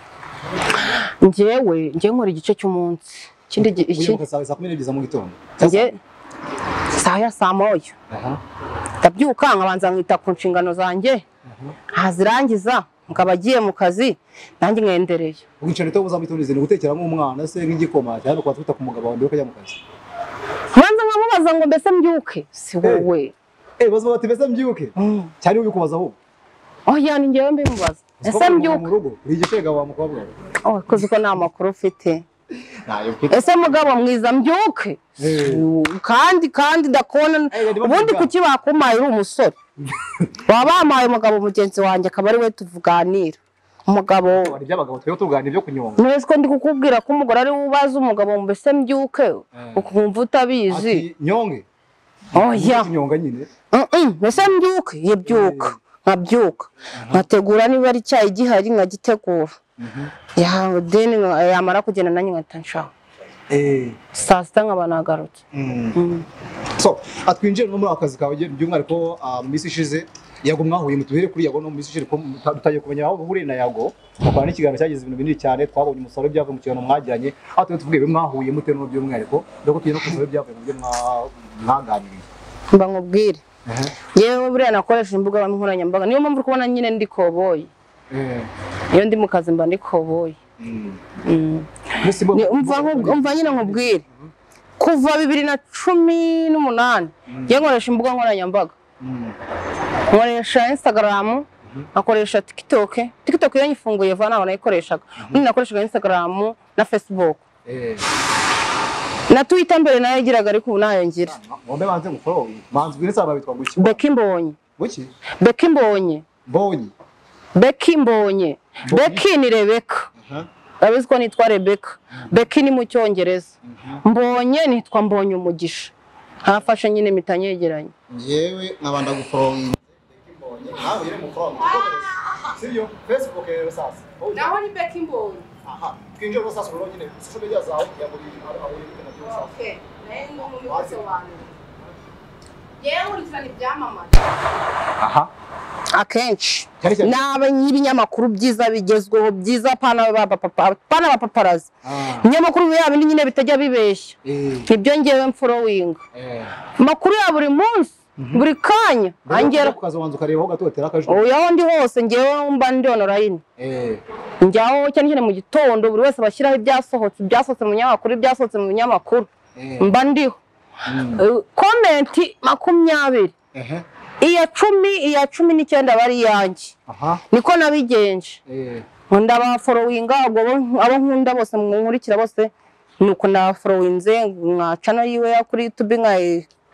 njyewe njye nkora igice cy'umunsi. Kindi iki saa kumi n'ebyiri za mu gitondo. Njye saa ya saa moya. Aha. Ndabyuka nkabanza nkita ku nshingano zanjye. Hazirangiza nkabagiye mu kazi nanjye ngendereye. Ubwicane to buza mwitoneze ni gutekeramo umwana se nk'igikoma cyane kwa twita ku mugabo wawe ukajya mu kazi. Hanze nkamubaza ngo mbese mbyuke si wowe. Eh bazo bati mbese mbyuke. Cyane ubikubaza aho. Oh yani ngewe mbimubaza. Ese mbyuke mu rugo uri igishega wa mukobwa wawe. Oh kuzi ko nta makuru ufite. Nayo mfite. Ese mugabo mwiza mbyuke. Kandi kandi ndakona ubundi kuki bakumaye uri umusore. Wabamaye umugabo mugenzi wanjye akaba ari we tuvuganira. Umugabo wari by'abagabo twe tuganira byo kunyonga. Nese ko ndi kukubwira ko umugore ari ubaza umugabo mbese mbyuke ukumva utabizi. Ati nyonge. Oya. Nyonga nyine. Mhm. Mbese mbyuke yebyuka. Nkabyuka. Nkategura niba ari cyayi gihari nkagitegura. Ya deni yamara kugenda nanyi nkatanshaho. Eh saa sita nkabanagarutse. So atwinjira no muri akazi kawe by'umwariko mu misi ishize yago mwahuye mutuhere kuri yago no mu misi ishize ko dutaye kumenya aho buri na yago bakwana ikiganiro cyagize ibintu binini cyane twabonye umusoro byavuye mu kiganiro mwajyanye aho tuvuge mwahuye mute no by'umwariko doko tuye no kusoro byavuye mu byo mwaganiriye. Mba nkubwire. Yewe buriya nakoresha imbuga nkoranyambaga niyo mpamvu kubona nyine ndi koboyi. Eh. Iyo ndi mu kazi mba ndi koboyi. Mm. Umva umva nyine nkubwire. Kuva bibiri na cumi n'umunani ngiye nkoresha imbuga nkoranyambaga. Nkoresha Instagram, akoresha TikTok. TikTok iyo nyifunguye vana banayikoreshaga. Undi nakoreshaga Instagram na Facebook. Eh. Na Twitter mbere nayo giraga ariko ubu nayo ngira. Ngombe banze gufollow. Manzi bwire saba bitwa guki. Beki Mbonye. Guki? Beki Mbonye. Mbonye. Beki Mbonye. Beki ni Rebecca. Abizi ko nitwa Rebecca. Beki ni mu cyongereza. Mbonye nitwa Mbonye umugisha. Hafashe nyine mitanyegeranye. Njewe nkabanda gufollowing Beki Mbonye. Nawe ire mu follow. Sibyo? Facebook rero sasa. Naho ni Beki Mbonye. Aha. Twinjira no sasa rero nyine social media zawe yaburi aho iri na byo sasa. Okay. Nayo ngo mu bose wanyu. Yewe uritsana ibyamamaza. Aha. Akenshi naba nyibinyamakuru byiza bigezweho byiza pana baba papa pana ba paparazi. Inyamakuru yabo nyine bitajya bibeshya. Ibyo ngewe mfollowing. Makuru ya buri munsi buri kanya angera ukazobanza ukarebaho gatotera akaje. Oya ndi hose ngewe mba ndi online. Eh. Njyaho cyane cyane mu gitondo buri wese bashyiraho ibyasohotse ibyasohotse mu nyamakuru ibyasohotse mu nyamakuru. Mba ndiho. Comment makumyabiri. Ehe. Iya cumi iya cumi n'icyenda bari yanjye. Aha. Niko nabigenje. Eh. Nkunda ba followinga abo abo nkunda bose munkurikira bose nuko na followinze nka channel yiwe ya kuri YouTube nka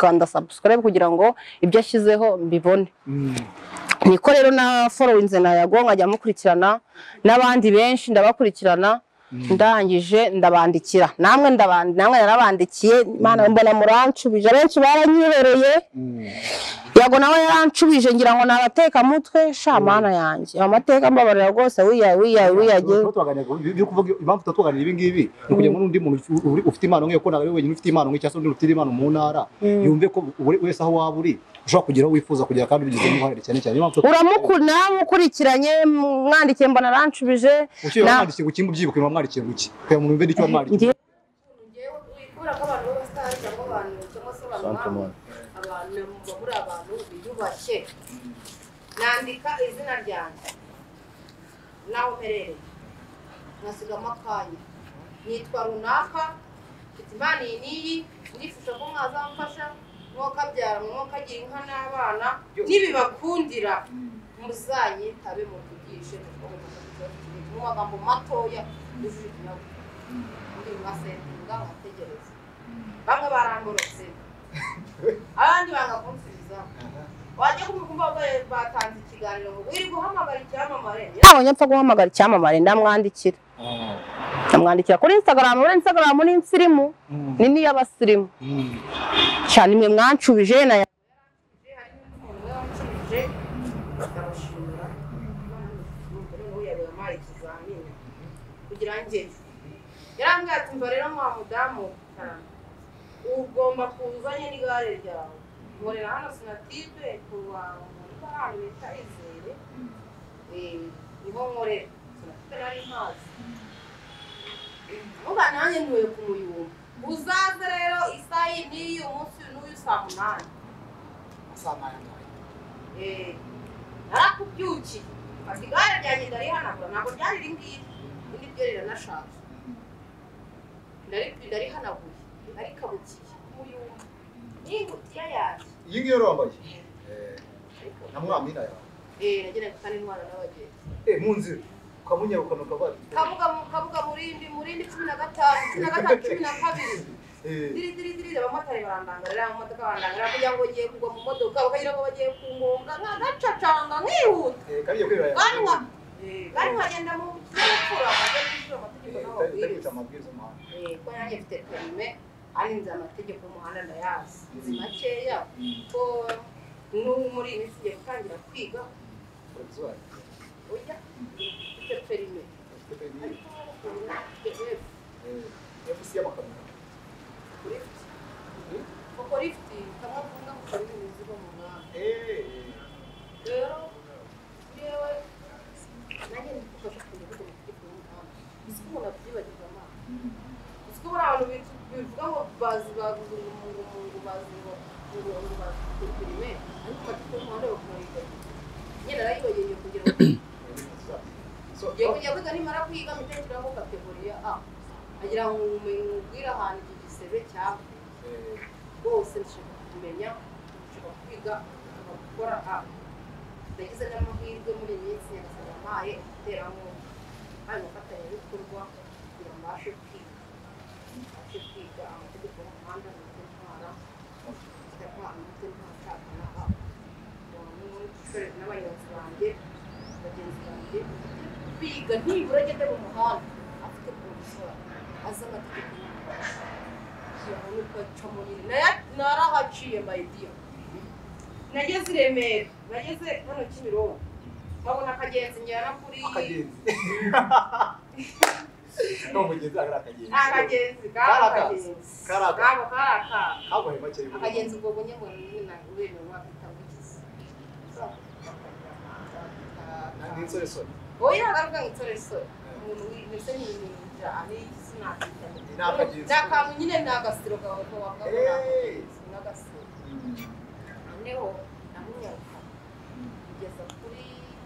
gukanda subscribe kugira ngo ibyo ashyizeho mbibone. Niko rero na followinze na Yago nkajya mukurikirana n'abandi benshi ndabakurikirana ndangije ndabandikira namwe ndabandi namwe yarabandikiye Imana mbona murancubije benshi baranyihereye Yago nawe yarancubije ngira ngo nabateka mutwe sha Mana yanjye amateka mbabarira rwose wiya wiya wiyaje byo kuvuga impamvu tatuganira ibi ngibi no kugira ngo n'undi muntu ufite impano nk'iyo ko nawe wenyine ufite impano nk'icyo n'undi ufite impano mu ntara yumve ko wese aho waba uri ushobora kugira wifuza kugira kandi bigize n'uruhare cyane cyane uramukuna mukurikiranye mwandikiye mbona arancubije namwandikiye ku kimwe byibuke mwamwandikiye guki kugira ngo mwumve n'icyo wamwandikiye ngewe wikura ko abantu b'abasitari cyangwa abantu cyangwa se abantu abantu babura abantu biyubashye nandika izina ryanjye naho mperereye nasigamo akanya nitwa runaka mfite impano iyi n'iyi ndifasha ko mwazamfasha mwokabyara mwokagira inka n'abana nibibakundira muzanyitabe muvugishe mu magambo matoya yujuje ikinyabupfura ndi mwasenga nkategereza bamwe barangorotse abandi banga kunsubiza wajya kumva batanze ikiganiro ngo wiri guhamagara icyamamare nabonye mpfa guhamagara icyamamare ndamwandikira ndamwandikira kuri Instagram muri Instagram ni insirimu ni ni y'abasirimu cyane imwe mwancubije na kugira ngo yarambwiye ati mva rero mwa mudamu ugomba kuzanye n'igare ryawe nkorera hano Sonatube kuwa ahantu bita Izere niho nkorera Sonatube nari ntazi uba nanjye ntuye ku Muyumba uzaze rero isaha iyi n'iyi umunsi n'uyu saa munani narakubyukiye ati igare ryanjye ndarihanagura ntabwo ryari iri ngiri indi ryo riranashaje ndarihanaguye arikabukiye Muyumba n'ingutiya yanjye iyi ngiyo wambaye na mwamina yawe nagira ngo kandi ntwara n'abagenzi mu nzira ukamunyarukana ukabari kabuga kabuga murindi murindi cumi na gatanu cumi na gatanu cumi na kabiri diri diri diri abamotari barandangarira mu modoka barandangarira kugira ngo bagiye kugwa mu modoka bakagira ngo bagiye kungonga nkagacacanga nkihuta kariye kwibaya kandi nka kandi nkagenda mu kinyabupfura nkagenda amategeko n'amabwiriza ko nanjye mfite perime arinze amategeko y'umuhanda ndayazi nzi makeya ko n'ubu muri iyi minsi ngiye gutangira kwiga oya mfite perime efusi y'amakamyo kuko rifiti kamwe akunda gukora imizigo mu mwanya rero yewe nanjye ndikufasha ku mizigo mufite ku muhanda isi ko umuntu abyibagirwa amazi isi ko buri abantu bivuga ngo bazi baguze umungu mungu bazi ngo ngo ngo bazi perime ariko bafite umuhanda wo kumurika nyine narayibagiriye kugira ngo ngiye kujya kwiga nimara kwiga mitekereza ko kategoriya A agira ngo umubwire ahantu iki gisebe cyangwa bose nshaka kumenya nshaka kwiga gukora A ndagize n'amahirwe muri iyi minsi nyagasana mpaye iteramo hano fatanya bikorwa kugira mbashe kwiga mbashe kwiga amategeko y'umuhanda ndetse ntwara ntwara ndetse ntashaka na A n'abayobozi banjye bagenzi banjye kwiga ntibura agende mu muhanda afite porofesora azi amategeko y'umuhanda narahaciye mayidiya nageze i Remera nageze hano Kimironko babona akagenzi njyana kuri akagenzi no mugenzi agara akagenzi akagenzi akagenzi karaka kabo karaka kabo he make yuko akagenzi ubwo bunye ngo ni na ubene wafita bukize ni nsore sore oya agaruka ngitsoresore umuntu wese ni ninja ani sinakita n'akagenzi nakamu nyine nagasiro gawe ko wagabona nagasiro neho namunyaruka kugeza kuri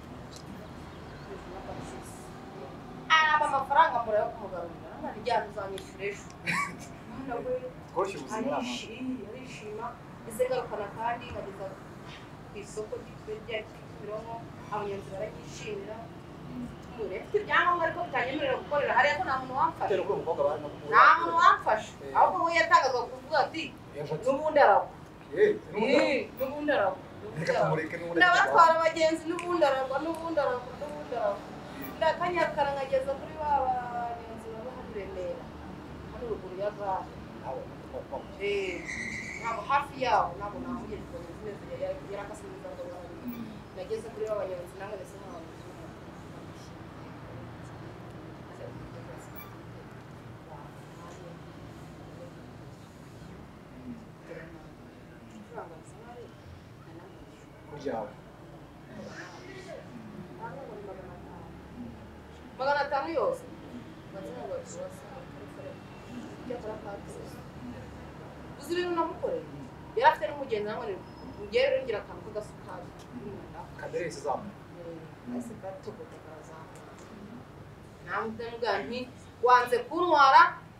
araba amafaranga mura yo kumugarurira nari ryano uzanyishuresha nawe twoshye ubuzima arishima ese garukana kandi ngageza ku isoko ry'ikirya Kimironko abanyanzi baranyishimira murefite ibyangombwa ariko bitanyemerera gukorera hariya ko nta muntu wamfashe nta muntu wamfashe ahubwo we yatangaga kuvuga ati n'ubundi aragwa eh n'ubundi aragwa n'abatwara abagenzi n'ubundi aragwa n'ubundi aragwa n'ubundi aragwa ndakanyakara nkageza kuri ba bagenzi baba hano Remera hano ruguru ya gare eh ntabwo hafi yaho ntabwo namugeze ku nzira yarakasiza ngo nageze kuri ba bagenzi nange ndetse ntabwo Jao. Magana atanu yose. Bazina ngo tuwasa ya karakatse. Uzibiro namukore. Yarafite n'umugenzi namwe ngere ngira kantu gasukari. Kaderese zamu. Ese gato gutakaza. Namwe nganti wanze kuntwara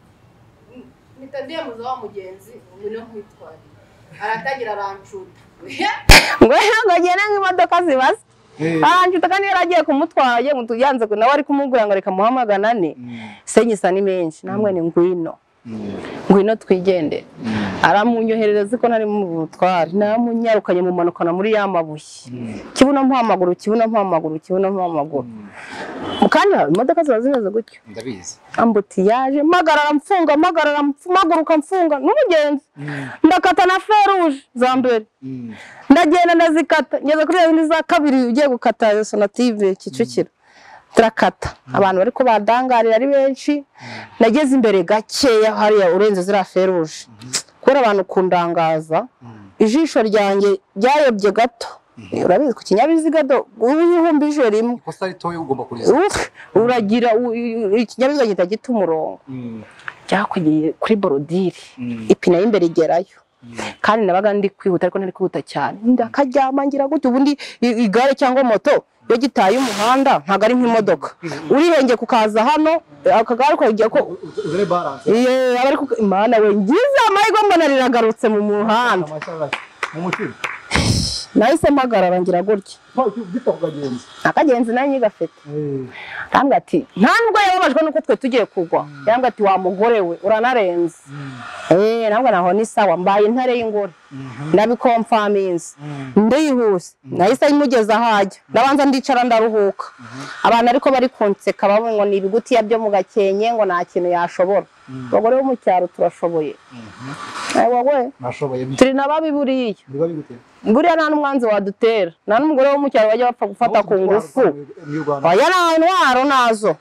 nitandie muzawa mugenzi umune kwitwara. Aratagira arancuta. ngo ngo gena nk'imodoka zibaza arancuta kandi yaragiye kumutwara ye ngo yanze nawe ari kumugura ngo reka muhamagana ne senyisa ni menshi namwe ni ngwino ngwino twigendere aramunyoherereza ko nari mu butwari namunyarukanye mu manukana muri ya mabuye kibuno mpamaguru kibuno mpamaguru kibuno mpamaguru kandi imodoka zazinaza gutyo ndabizi ambuti yaje magarara mfunga magarara mfumaguruka mfunga n'umugenzi ndakata na feruje za mbere ndagenda ndazikata ngeze kuri ya za kabiri ugiye gukata Sonative Kicukiro turakata abantu bariko badangarira ari benshi nageze imbere gakeya hariya urenze zira feruje kora abantu kundangaza ijisho ryanjye ryayobye gato urabizi ku kinyabiziga do uyihumbi ije rimwe kosa ritoye ugomba kuriza uragira ikinyabiziga gitagita umurongo cyakugiye kuri borodire ipina y'imbere igerayo kandi nabaga ndi kwihuta ariko ntari kwihuta cyane ndakaryama ngira gute ubundi igare cyangwa moto yo gitaye umuhanda ntago ari nk'imodoka urihenge kukaza hano akagare kwagiye ko uzere balance eh abari ku imana we ngize amayigo mbona riragarutse mu muhanda mu mutima nahise magarara ngira gutya gita kugagenza akagenzi nanyi gafite ambwa ati ntabwo yababajwe nuko twe tugiye kugwa yambwa ati wa mugore we uranarenze eh nabwo naho ni sawa mbaye intare y'ingore ndabikomfaminze ndihuse nahise imugeza hajya ndabanza ndicara ndaruhuka abantu ariko bari kunseka babo ngo ni ibiguti byo mu gakenye ngo nta kintu yashobora bagore bo mu cyaro turashoboye eh wowe nashoboye turi nababi buriye biba bigute buriya nta n'umwanzi wadutera nta n'umugore wo mu cyaro bajya bapfa gufata ku ngufu oya nta ntwaro nazo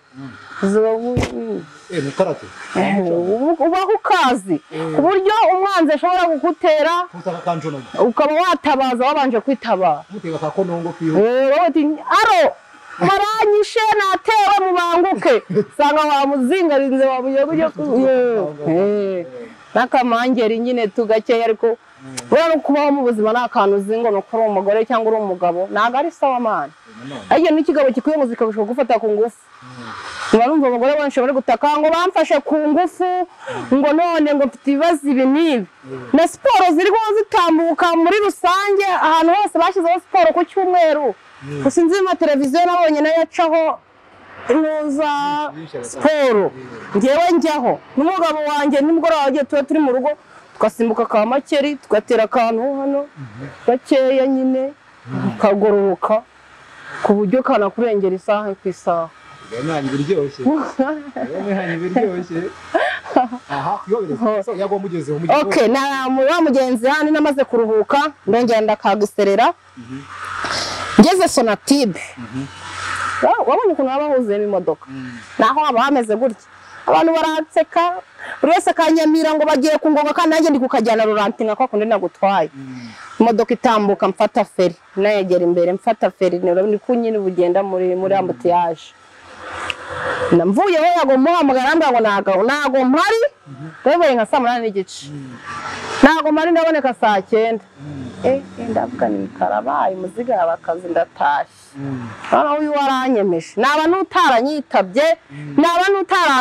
eh mukarate ubaho ukazi ku buryo umwanzi ashobora kugutera ukaba watabaza wabanje kwitabara mutega ka konongo kwiho eh wowe aro maranyishe natewe mubanguke sanga wamuzingarinze wabuye bujye eh nakamangeri nyine tugakeye ariko bora kubaho mu buzima nakantu zingo no kuri umugore cyangwa uri umugabo naga ari sawa man ayo n'ikigabo kikuye ngo zikabishwa gufata ku ngufu barumva abagore banshi bari gutaka ngo bamfashe ku ngufu ngo none ngo mfite ibibazo ibi nibi na siporo ziriho zitambuka muri rusange ahantu hose bashyizeho siporo ku cyumweru gusinzi ma televiziyo nabonye nayo yacaho inuza siporo ngewe njyaho n'umugabo wanjye nimugora wagiye tuba turi mu rugo twasimbuka ka makeri tugatera akantu hano gakeya nyine kagoroka ku buryo kana kurengera isaha ku isaha Gana biryoshye. Gana biryoshye. Aha yobere. So yago mugeze mu mugenzi. Okay, na wa mugenzi hano namaze kuruhuka ndongera ndakaguserera. Mhm. Ngeze Sonative. Mhm. Wabonye kuno abahuze n'imodoka. Naho abameze gutya. Abantu baratseka buri wese kanyamira ngo bagiye kungoga kandi nanjye ndi kukajyana rurantinga kwa kundi nagutwaye. Imodoka itambuka mfata feri nayegera imbere mfata feri ni kunyine bugenda muri muri ambutiyaje. Namvuye ho yago muhamagara ngo naga nago mpari rebe nka saa munani n'igice nago mpari ndaboneka saa cyenda eh ndavuga ni karabaye muziga abakazi ndatashye hano uyu waranyemeje naba nutaranyitabye naba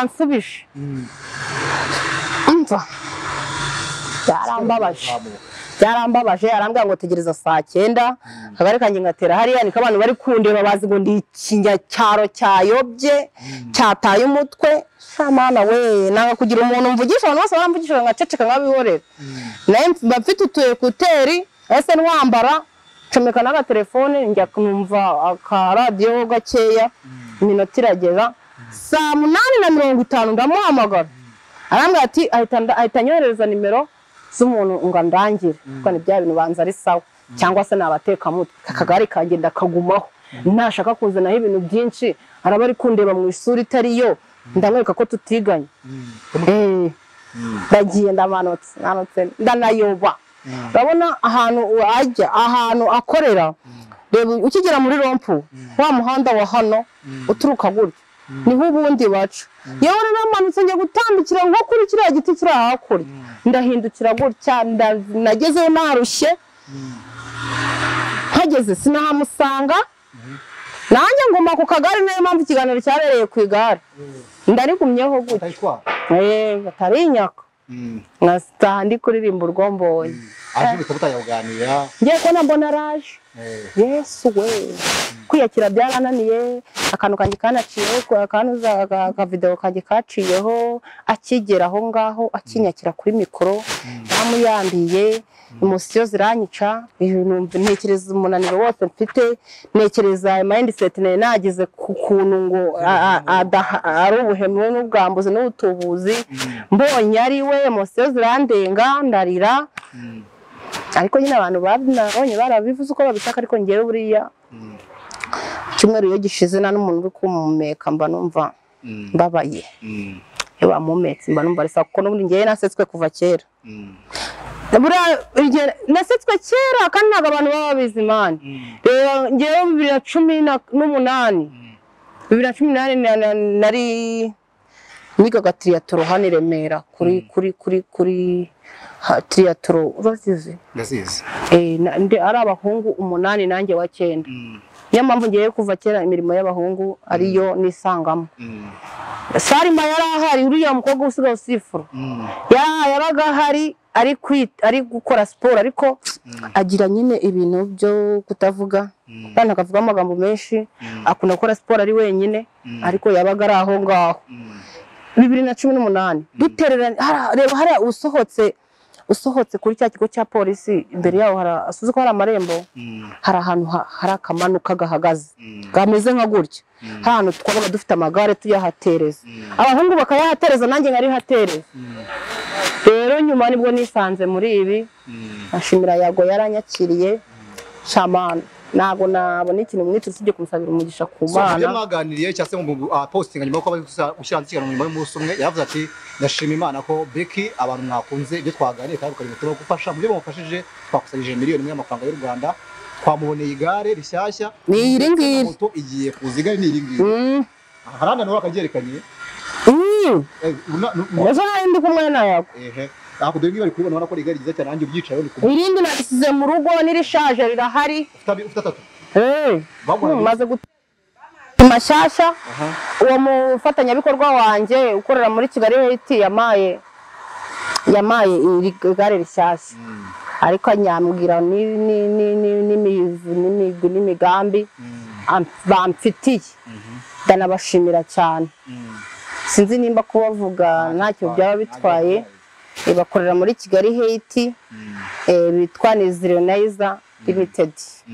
nutaransubije umva yarambabaje byarambabaje arambwira ngo tegereza saa cyenda akagari kanjye ngatera hariya niko abantu bari kundeba bazi ngo ndi ikinya cyaro cyayobye cyataye umutwe shamana we nanga kugira umuntu mvugisha abantu bose baramvugisha ngaceceka nkabihorera naye mfite utu ekuteri ese nwambara comeka naga telefone njya kumva aka radio gakeya iminota iragera saa munani na mirongo itanu ndamuhamagara arambwira ati ahita ahita nyohereza nimero z'umuntu ngo ndangire kuko ni bya bintu banza ari sawa cyangwa se nabateka mutwe akagari kanjye ndakagumaho ntashaka kuzanaho ibintu byinshi araba ari kundeba mu isuri itariyo ndamwereka ko tutiganye eh bagiye ndamanutse nanutse ndanayoba urabona ahantu ajya ahantu akorera reba ukigera muri rompu wa muhanda wa hano uturuka gutya niho ubundi bacu yewe namanutse ngiye gutambikira nko kuri kiriya giti kiri ahakuri ndahindukira gutya nagezeyo narushye hageze sinahamusanga nanjye ngoma ku kagari niyo mpamvu ikiganiro cyabereye ku igare ndarigumyeho gutya eh batari inyaka nkasta ndi kuririmba urwombonye aje bikabutaya kuganira ngiye ko nambona raje Yesu we kwiyakira byarananiye akantu kanjye kanaciyeho akantu za ka video kanjye kaciyeho akigera aho ngaho akinyakira kuri mikoro bamuyambiye emotion ziranyica ibintu ntekereza umunaniro wose mfite ntekereza mindset nayo nagize ku kuntu ngo ari ubuhemu n'ubwambuzi n'utubuzi mbonye ari we emotion zirandenga ndarira ariko nyine abantu babonye barabivuze uko babishaka ariko ngewe buriya cyumweru iyo gishize na n'umuntu uri kumumeka mba numva mbabaye eba mumetse mba numva risa kuko n'ubundi ngewe nasetswe kuva kera buriya nasetswe kera kandi ntabwo abantu baba babizi imana rero ngewe bibiri na cumi n'umunani bibiri na cumi n'umunani nari nigaga triathlon hano i Remera kuri kuri kuri kuri triathlon urazize ndazizi eh ndi ari abahungu umunani nanjye wa cyenda niyo mpamvu ngiye kuva kera imirimo y'abahungu ariyo nisangamo Sarima yarahari uriya mukobwa usiga usifuro ya yabaga hari ari ari gukora sport ariko agira nyine ibintu byo kutavuga kandi akavuga amagambo menshi akunda gukora sport ari wenyine ariko yabaga ari aho ngaho bibiri na cumi n'umunani dutereranye reba hari usohotse usohotse kuri cya kigo cya polisi imbere yaho harasuze ko hari amarembo hari ahantu hari akamanuka gahagaze gameze nka gutya hano twabona dufite amagare tuyahatereza abahungu bakayahatereza nanjye ngari hatereza rero nyuma nibwo nisanze muri ibi ashimira yago yaranyakiriye shamana nago nabona ikintu mwitse usibye kumusabira umugisha ku Mana so mwaganiriye cyase mu posting nyuma ko gushyira ikiganiro nyuma y'umunsi umwe yavuze ati ndashima Imana ko Becky abantu mwakunze ibyo twaganiriye kandi ukari mutero gufasha mu byo bamufashije twakusanyije miliyoni imwe y'amafaranga y'u Rwanda twamuboneye igare rishyashya ni iri ngiri moto igiye kuziga ni iri ngiri haranda no bakagyerekanye mm ejo ndi kumwe na yako ehe ako dore bari kubona ubona ko igare ryiza cyane nanjye ubyicaye uri kumwe irindi nasize mu rugo nirishaje rirahari ufite atatu eh maze mashyashya uwo mufatanya bikorwa wanje ukorera muri Kigali Hiti yamaye yamaye igare rishyashya ariko anyambwira ni ni ni n'imivu n'imigwi n'imigambi bamfitiye ndanabashimira cyane sinzi nimba kubavuga ntacyo byaba bitwaye bakorera muri Kigali Hiti bitwa Nizironizer Limited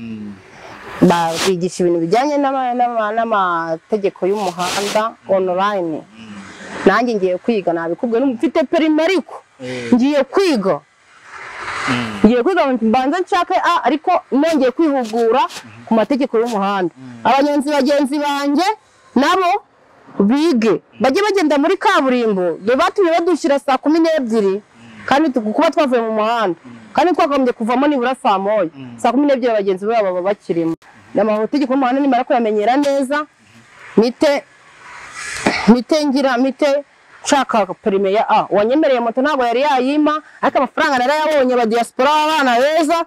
babigisha ibintu bijyanye n'amategeko y'umuhanda online nanjye ngiye kwiga nabikubwe mfite perime ariko ngiye kwiga ngiye kwiga mbanza nshake ariko nongeye kwihugura ku mategeko y'umuhanda abanyonzi bagenzi banjye nabo bige bajye bagenda muri kaburimbo batumye badushyira saa kumi n'ebyiri kandi kuba twavuye mu muhanda kandi twakagombye kuvamo nibura saa moya saa kumi n'ebyiri abagenzi babo baba bakirimo n'amategeko y'umuhanda nimara kuyamenyera neza mite mite ngira mite nshaka perime ya A wanyemereye moto ntabwo yari yayima ariko amafaranga narayabonye ba diaspora abana beza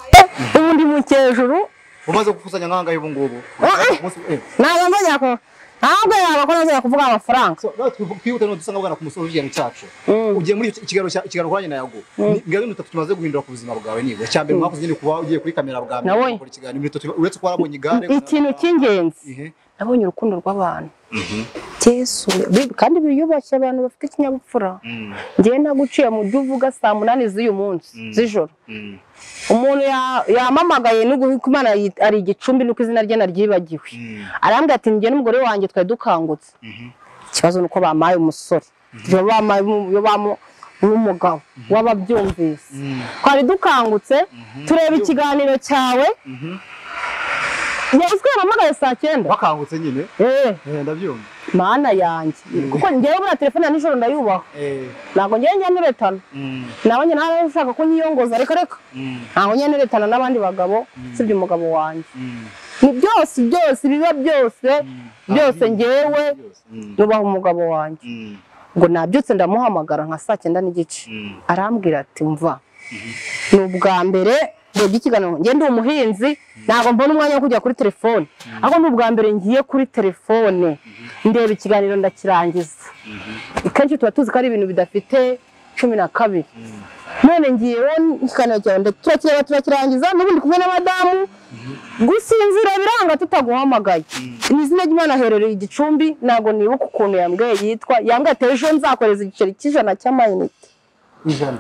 ubundi mu cyejuru umaze gukusanya nkanga y'ubu ngubu ntabwo mbanya ko ntabwo yabakora nzira kuvuga amafaranga so twihute no dusanga bwana ku musozo w'igihano cyacu ugiye muri ikigaro ikigaro kwanye na Yago ngabe n'utatu tumaze guhindura ku buzima bwawe niwe cyambere mwakoze nyine kuba ugiye kuri kamera bwa mbere gukora ikiganiro n'utatu uretse ko warabonye igare ikintu cy'ingenzi nabonye urukundo rw'abantu Yesu kandi biyubashye abantu bafite ikinyabupfura ngiye naguciye mu byo uvuga saa munani z'uyu munsi z'ijoro umuntu yamamagaye n'uguhimana ari igicumbi nuko izina rye naryibagiwe arambye ati ngiye n'umugore wanjye twari dukangutse ikibazo nuko bamaye umusore yo bamaye yo bamo n'umugabo wababyumvise twari dukangutse tureba ikiganiro cyawe Yaswe namagaye saa cyenda wakangutse nyine eh eh ndabyumva mana yanjye kuko ngiye bura telefone ya nijoro ndayubaha eh nago ngiye njya niretana nawe nyine narashaka ko nyiyongoza reka reka naho nyine niretana n'abandi bagabo sibye umugabo wanjye ni byose byose biba byose byose ngewe nubaha umugabo wanjye ngo nabyutse ndamuhamagara nka saa cyenda n'igice arambwira ati mva n'ubwa mbere Ikiganiro ngende umuhinzi nago mbona umwanya wo kujya kuri telefone aho n'ubwa mbere ngiye kuri telefone ndeba ikiganiro ndakirangiza ikenshi tuba tuzi ko ari ibintu bidafite cumi na kabiri none ngiye ikiganiro cyawe turakireba turakirangiza n'ubundi kumwe na madamu gusinzira biranga tutaguhamagaye n'izina ry'Imana herereye igicumbi nago nibuka ukuntu yambwiye yitwa yambwiye ati ejo nzakoreza igiceri cy'ijana cy'amayinite ijana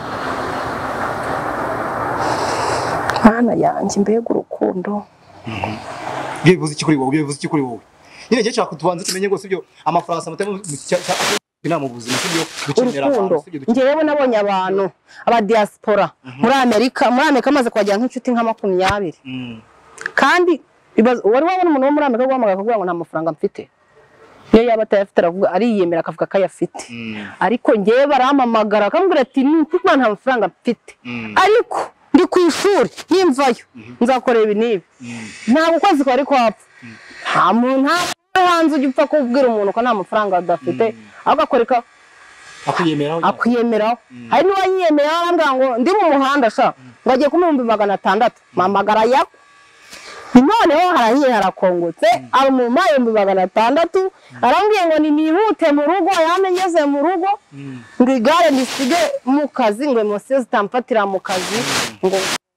Ana yanjye mbega urukundo. Bivuze iki kuri wowe, bivuze iki kuri wowe. Nyine gihe cyako tubanze tumenye gose ibyo amafaranga amatemo mu cyana mu buzima sibyo dukenera abantu sibyo dukenera. Ngewe nabonye abantu aba diaspora muri Amerika, muri Amerika amaze kwajya nk'inshuti nka makumyabiri. Kandi wari wabona umuntu wo muri Amerika gwamaga kuvuga ngo nta mafaranga mfite. Iyo yaba atayafite aravuga ariyemera akavuga ko ayafite. Ariko ngewe baramamagara akambwira ati nta mafaranga mfite. Ariko ndi ku ishuri nimvayo nzakorera ibi nibi nta gukozi ko ariko apfa nta muntu hanze ugipfa kubwira umuntu ko nta mafaranga adafite agakoreka akwiyemeraho akwiyemeraho hari n'uwanyiyemera arambwira ngo ndi mu muhanda sha ngo agiye kumumba magana atandatu mamagara yako noneho harahiye harakongotse ari mu mayumbi magana atandatu arambwiye ngo ni nihute mu rugo yamenyeze mu rugo ngo igare nisige mu kazi ngo emosiyo zitamfatira mu kazi ngo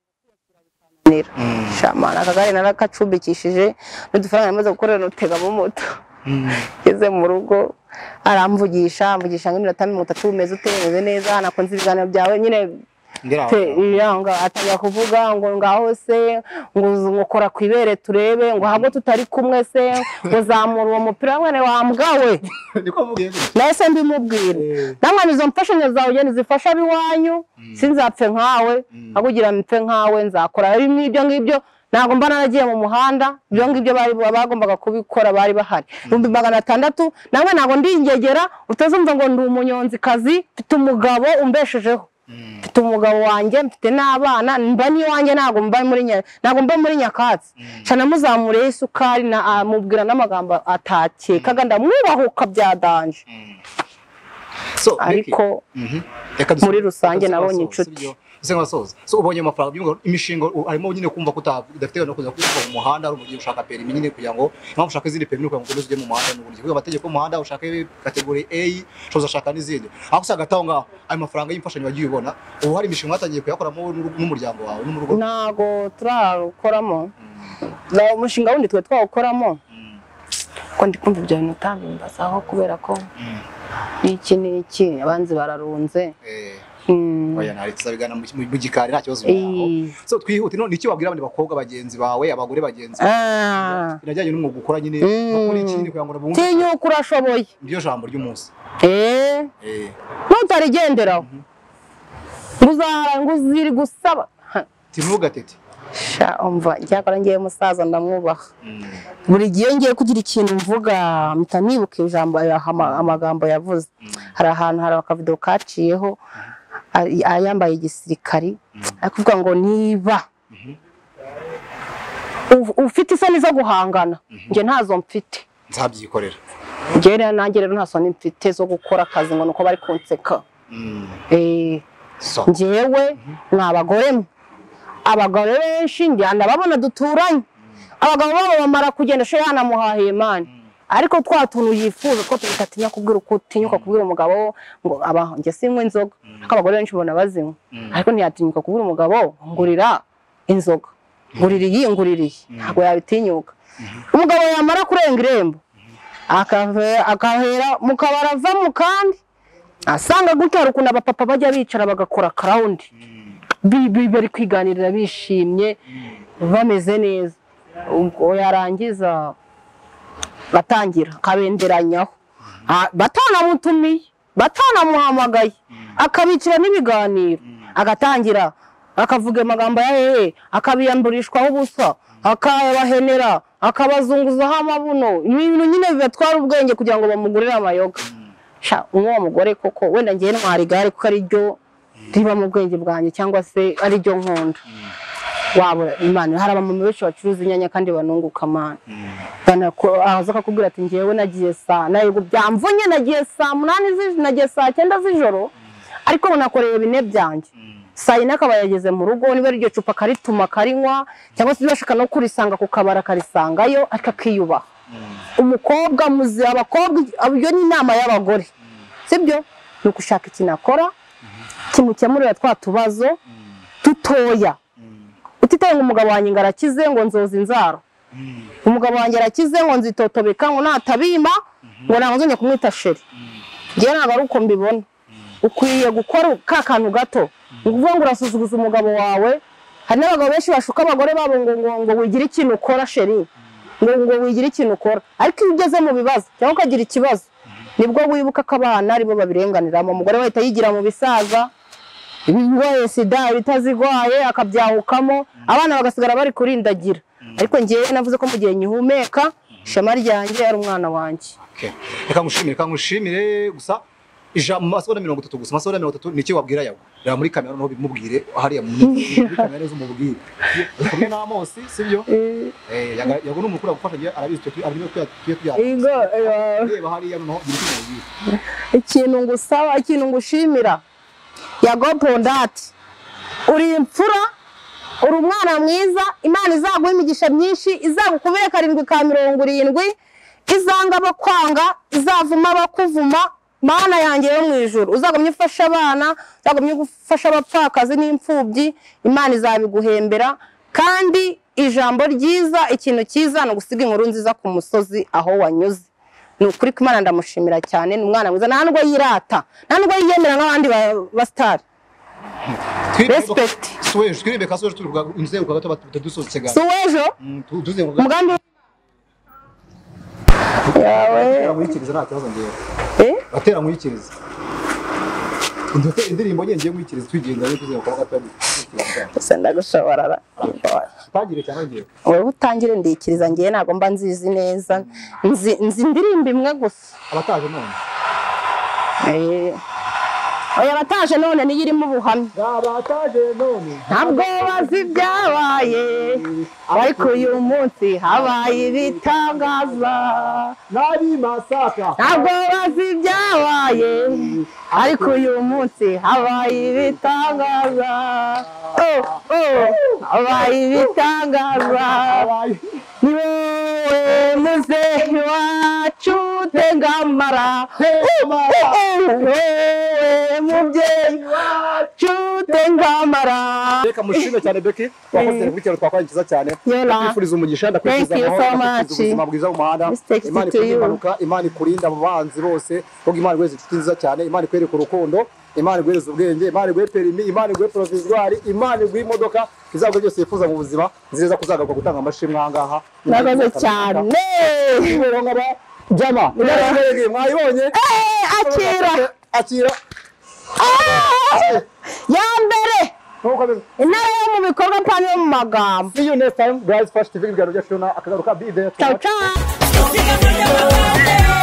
shamana akagare narakacumbikishije n'udufaranga namaze gukorera nutega mu moto ngeze mu rugo aramvugisha amvugisha nk'iminota mirongo itatu umeze utemeze neza nakonze ibiganiro byawe nyine Yanga atanya kuvuga ngo ngaho se ngo ngokora kwibere turebe ngo hago tutari kumwe se ngo zamura uwo mupira mwane wambwawe niko mvugiye nase ndimubwira namwe nizo mfashanyo zawe gene zifasha biwanyu sinzapfe nkawe agugira mpfe nkawe nzakora bimwe ibyo ngibyo nago mbana nagiye mu muhanda ibyo ngibyo bari bagombaga kubikora bari bahari ibihumbi magana atandatu namwe nago ndingegera utazumva ngo ndi umunyonzi kazi mfite umugabo umbeshejeho mfite umugabo wanjye mfite n'abana mba ni wanjye nago mba muri nya nago mba muri Nyakatsi cyane muzamure isukari na mubwira n'amagambo atakekaga ndamwubahuka byadanje so ariko muri rusange nabonye inshuti ese ngasoza so ubonye amafaranga by'umugabo imishingo arimo nyine kumva kutafite no kuza kuva mu muhanda ari umugiye ushaka perimi nyine kugira ngo mpamvu ushaka izindi perimi kugira ngo ujye mu muhanda n'uburyo kuko amategeko mu muhanda ushaka kategori A shoza shaka n'izindi aho usanga taho ngaho ayo mafaranga y'imfashanyo wagiye ubona ubu hari imishinga watangiye kuyakoramo n'umuryango wawe n'umurugo nago turakoramo na umushinga wundi twe twawukoramo ko ndi kumva ibyo bintu tambimbazaho kubera ko iki n'iki abanzi bararunze oya nari tuzabigana mu gikari nta kibazo yaho so twihute none iki wabwira abandi bakobwa bagenzi bawe abagore bagenzi ah inajyanye n'umwuga ukora nyine bakora ikindi kugira ngo nabunge tinyuka urashoboye ndiyo jambo ry'umunsi eh eh nutarigenderaho nguzahara nguziri gusaba tivuga tete sha umva cyakora ngiye musaza ndamwubaha buri gihe ngiye kugira ikintu mvuga mutanibuke ijambo amagambo yavuze hari ahantu hari akavido kaciyeho ayambaye igisirikari akuvuga ngo niba ufite isoni zo guhangana nge ntazo mfite nzabyikorera ngere nanjye rero nta soni mfite zo gukora akazi ngo nuko bari kunseka eh ngewe n'abagore abagore benshi njyana babona duturanye abagabo babo bamara kugenda sho yana muhahiye mani ariko twa tuntu yifuza ko tutatinya kubwira uko utinyuka kubwira umugabo ngo aba nge sinywe inzoga ariko abagore benshi ubona bazinywa ariko ntiyatinyuka kubwira umugabo ngurira inzoga ngurira iyi ngurira iyi ntabwo yabitinyuka umugabo yamara kurenga irembo akahera mukabara ava mu kandi asanga gutya ukuntu abapapa bajya bicara bagakora crowd bari kwiganirira bishimye bameze neza ubwo yarangiza batangira kabenderanyaho batanamutumiye batanamuhamagaye akabicira n'ibiganiro agatangira akavuga amagambo ya hehe akabiyamburishwaho ubusa akabahenera akabazunguzaho amabuno ibintu nyine bibatwara ubwenge kugira ngo bamugurire amayoga sha umwe mugore koko wenda ngiye ntwari gare kuko ari ryo riba mu bwenge bwanjye cyangwa se ari ryo nkunda wabura imana hari abamama benshi bacuruza inyanya kandi banunguka amana bana ko ahaza akakubwira ati ngiyewe nagiye saa nayo byamvunye nagiye saa munani z'ijoro nagiye saa cyenda z'ijoro ariko nakoreye bine byanjye saa yine akaba yageze mu rugo niba iryo cupa karituma karinywa cyangwa se bashaka no kurisanga ku kabara karisangayo ariko akiyubaha umukobwa muzi abakobwa abyo ni inama y'abagore sibyo ni ukushaka ikintu akora kimukemurira twa tubazo tutoya utitaye ngo umugabo wanjye ngarakize ngo nzoza inzaro umugabo wanjye arakize ngo nzitotobeka ngo natabima ngo nangozonye kumwita sheri ngiye ntabwo ari uko mbibona ukwiye gukora ka kantu gato ukuvuga ngo urasuzuguza umugabo wawe hari n'abagabo benshi bashuka abagore babo ngo ngo wigire ikintu ukora sheri ngo ngo wigire ikintu ukora ariko iyo ugeze mu bibazo cyangwa ukagira ikibazo nibwo wibuka ko abana aribo babirenganiramo umugore wahita yigira mu bisaza ibingwaye sida bitazigwaye akabyahukamo abana bagasigara bari kurindagira ariko ngiye navuze ko mu gihe nyihumeka shema ryanjye ari umwana wanjye reka ngushimire reka ngushimire gusa ijambo masoda mirongo itatu gusa masoda mirongo itatu niki wabwira yawe ya muri kamera no bimubwire hariya muri kamera neza umubwire kumwe na Amos sibyo eh yago n'umukuru gufasha giye arabizi cyo arimo tuye tuya igo reba hariya no biri ikintu ngusaba ikintu ngushimira yago pondati uri imfura uri umwana mwiza imana izaguha imigisha myinshi izagukubira karindwi ka mirongo irindwi izanga bakwanga izavuma abakuvuma mana yanjye yo mu ijuru uzagumye ufasha abana uzagumye gufasha abapfakazi n'imfubyi imana izabiguhembera kandi ijambo ryiza ikintu cyiza no gusiga inkuru nziza ku musozi aho wanyuze ni ukuri ko imana ndamushimira cyane ni umwana mwiza nta nubwo yirata nta nubwo yiyemera nk'abandi ba star respect suwejo twiribe kasoje turuga inzego gato batadusoze gana suwejo mugambi yawe muyikiriza nta kibazo ngiye eh batera muyikiriza ndote indirimbo ngiye muyikiriza twigenda yo tuze kwa gatatu senda gushabarara tagire cyane ngiye wowe utangire ndikiriza ngiye nago mba nzizi neza nzi nzi indirimbo imwe gusa abataje none eh oya bataje none ni yirimo ubuhamya abataje none ntabwo bazi byabaye ariko uyu munsi habaye ibitangaza nari masaka ntabwo bazi byabaye ariko uyu munsi habaye ibitangaza oh oh habaye ibitangaza ni wowe muzehe wacu tengamara mubyeyi wacu tengamara reka mushime cyane Becky wakoze kuri cyaro twakwangiza cyane kwifuriza umugisha ndakwifuza ubuzima bwiza mu muhanda imana ikurinda imana ikurinda mu banzi bose kuko imana gweze inshuti nziza cyane imana ikwereka urukundo imana igwereza ubwenge imana igwe perimi imana igwe provisoire imana igwe imodoka izagwe byose yifuza mu buzima nziza kuzagaruka gutanga amashimwe ahangaha nakoze cyane ngaba jama ndabege mwayibonye eh akira akira ya mbere intara yo mu bikorwa mpano yo mu magambo. See you next time guys. First T V biganiro byacu na akagaruka be there. Ciao ciao.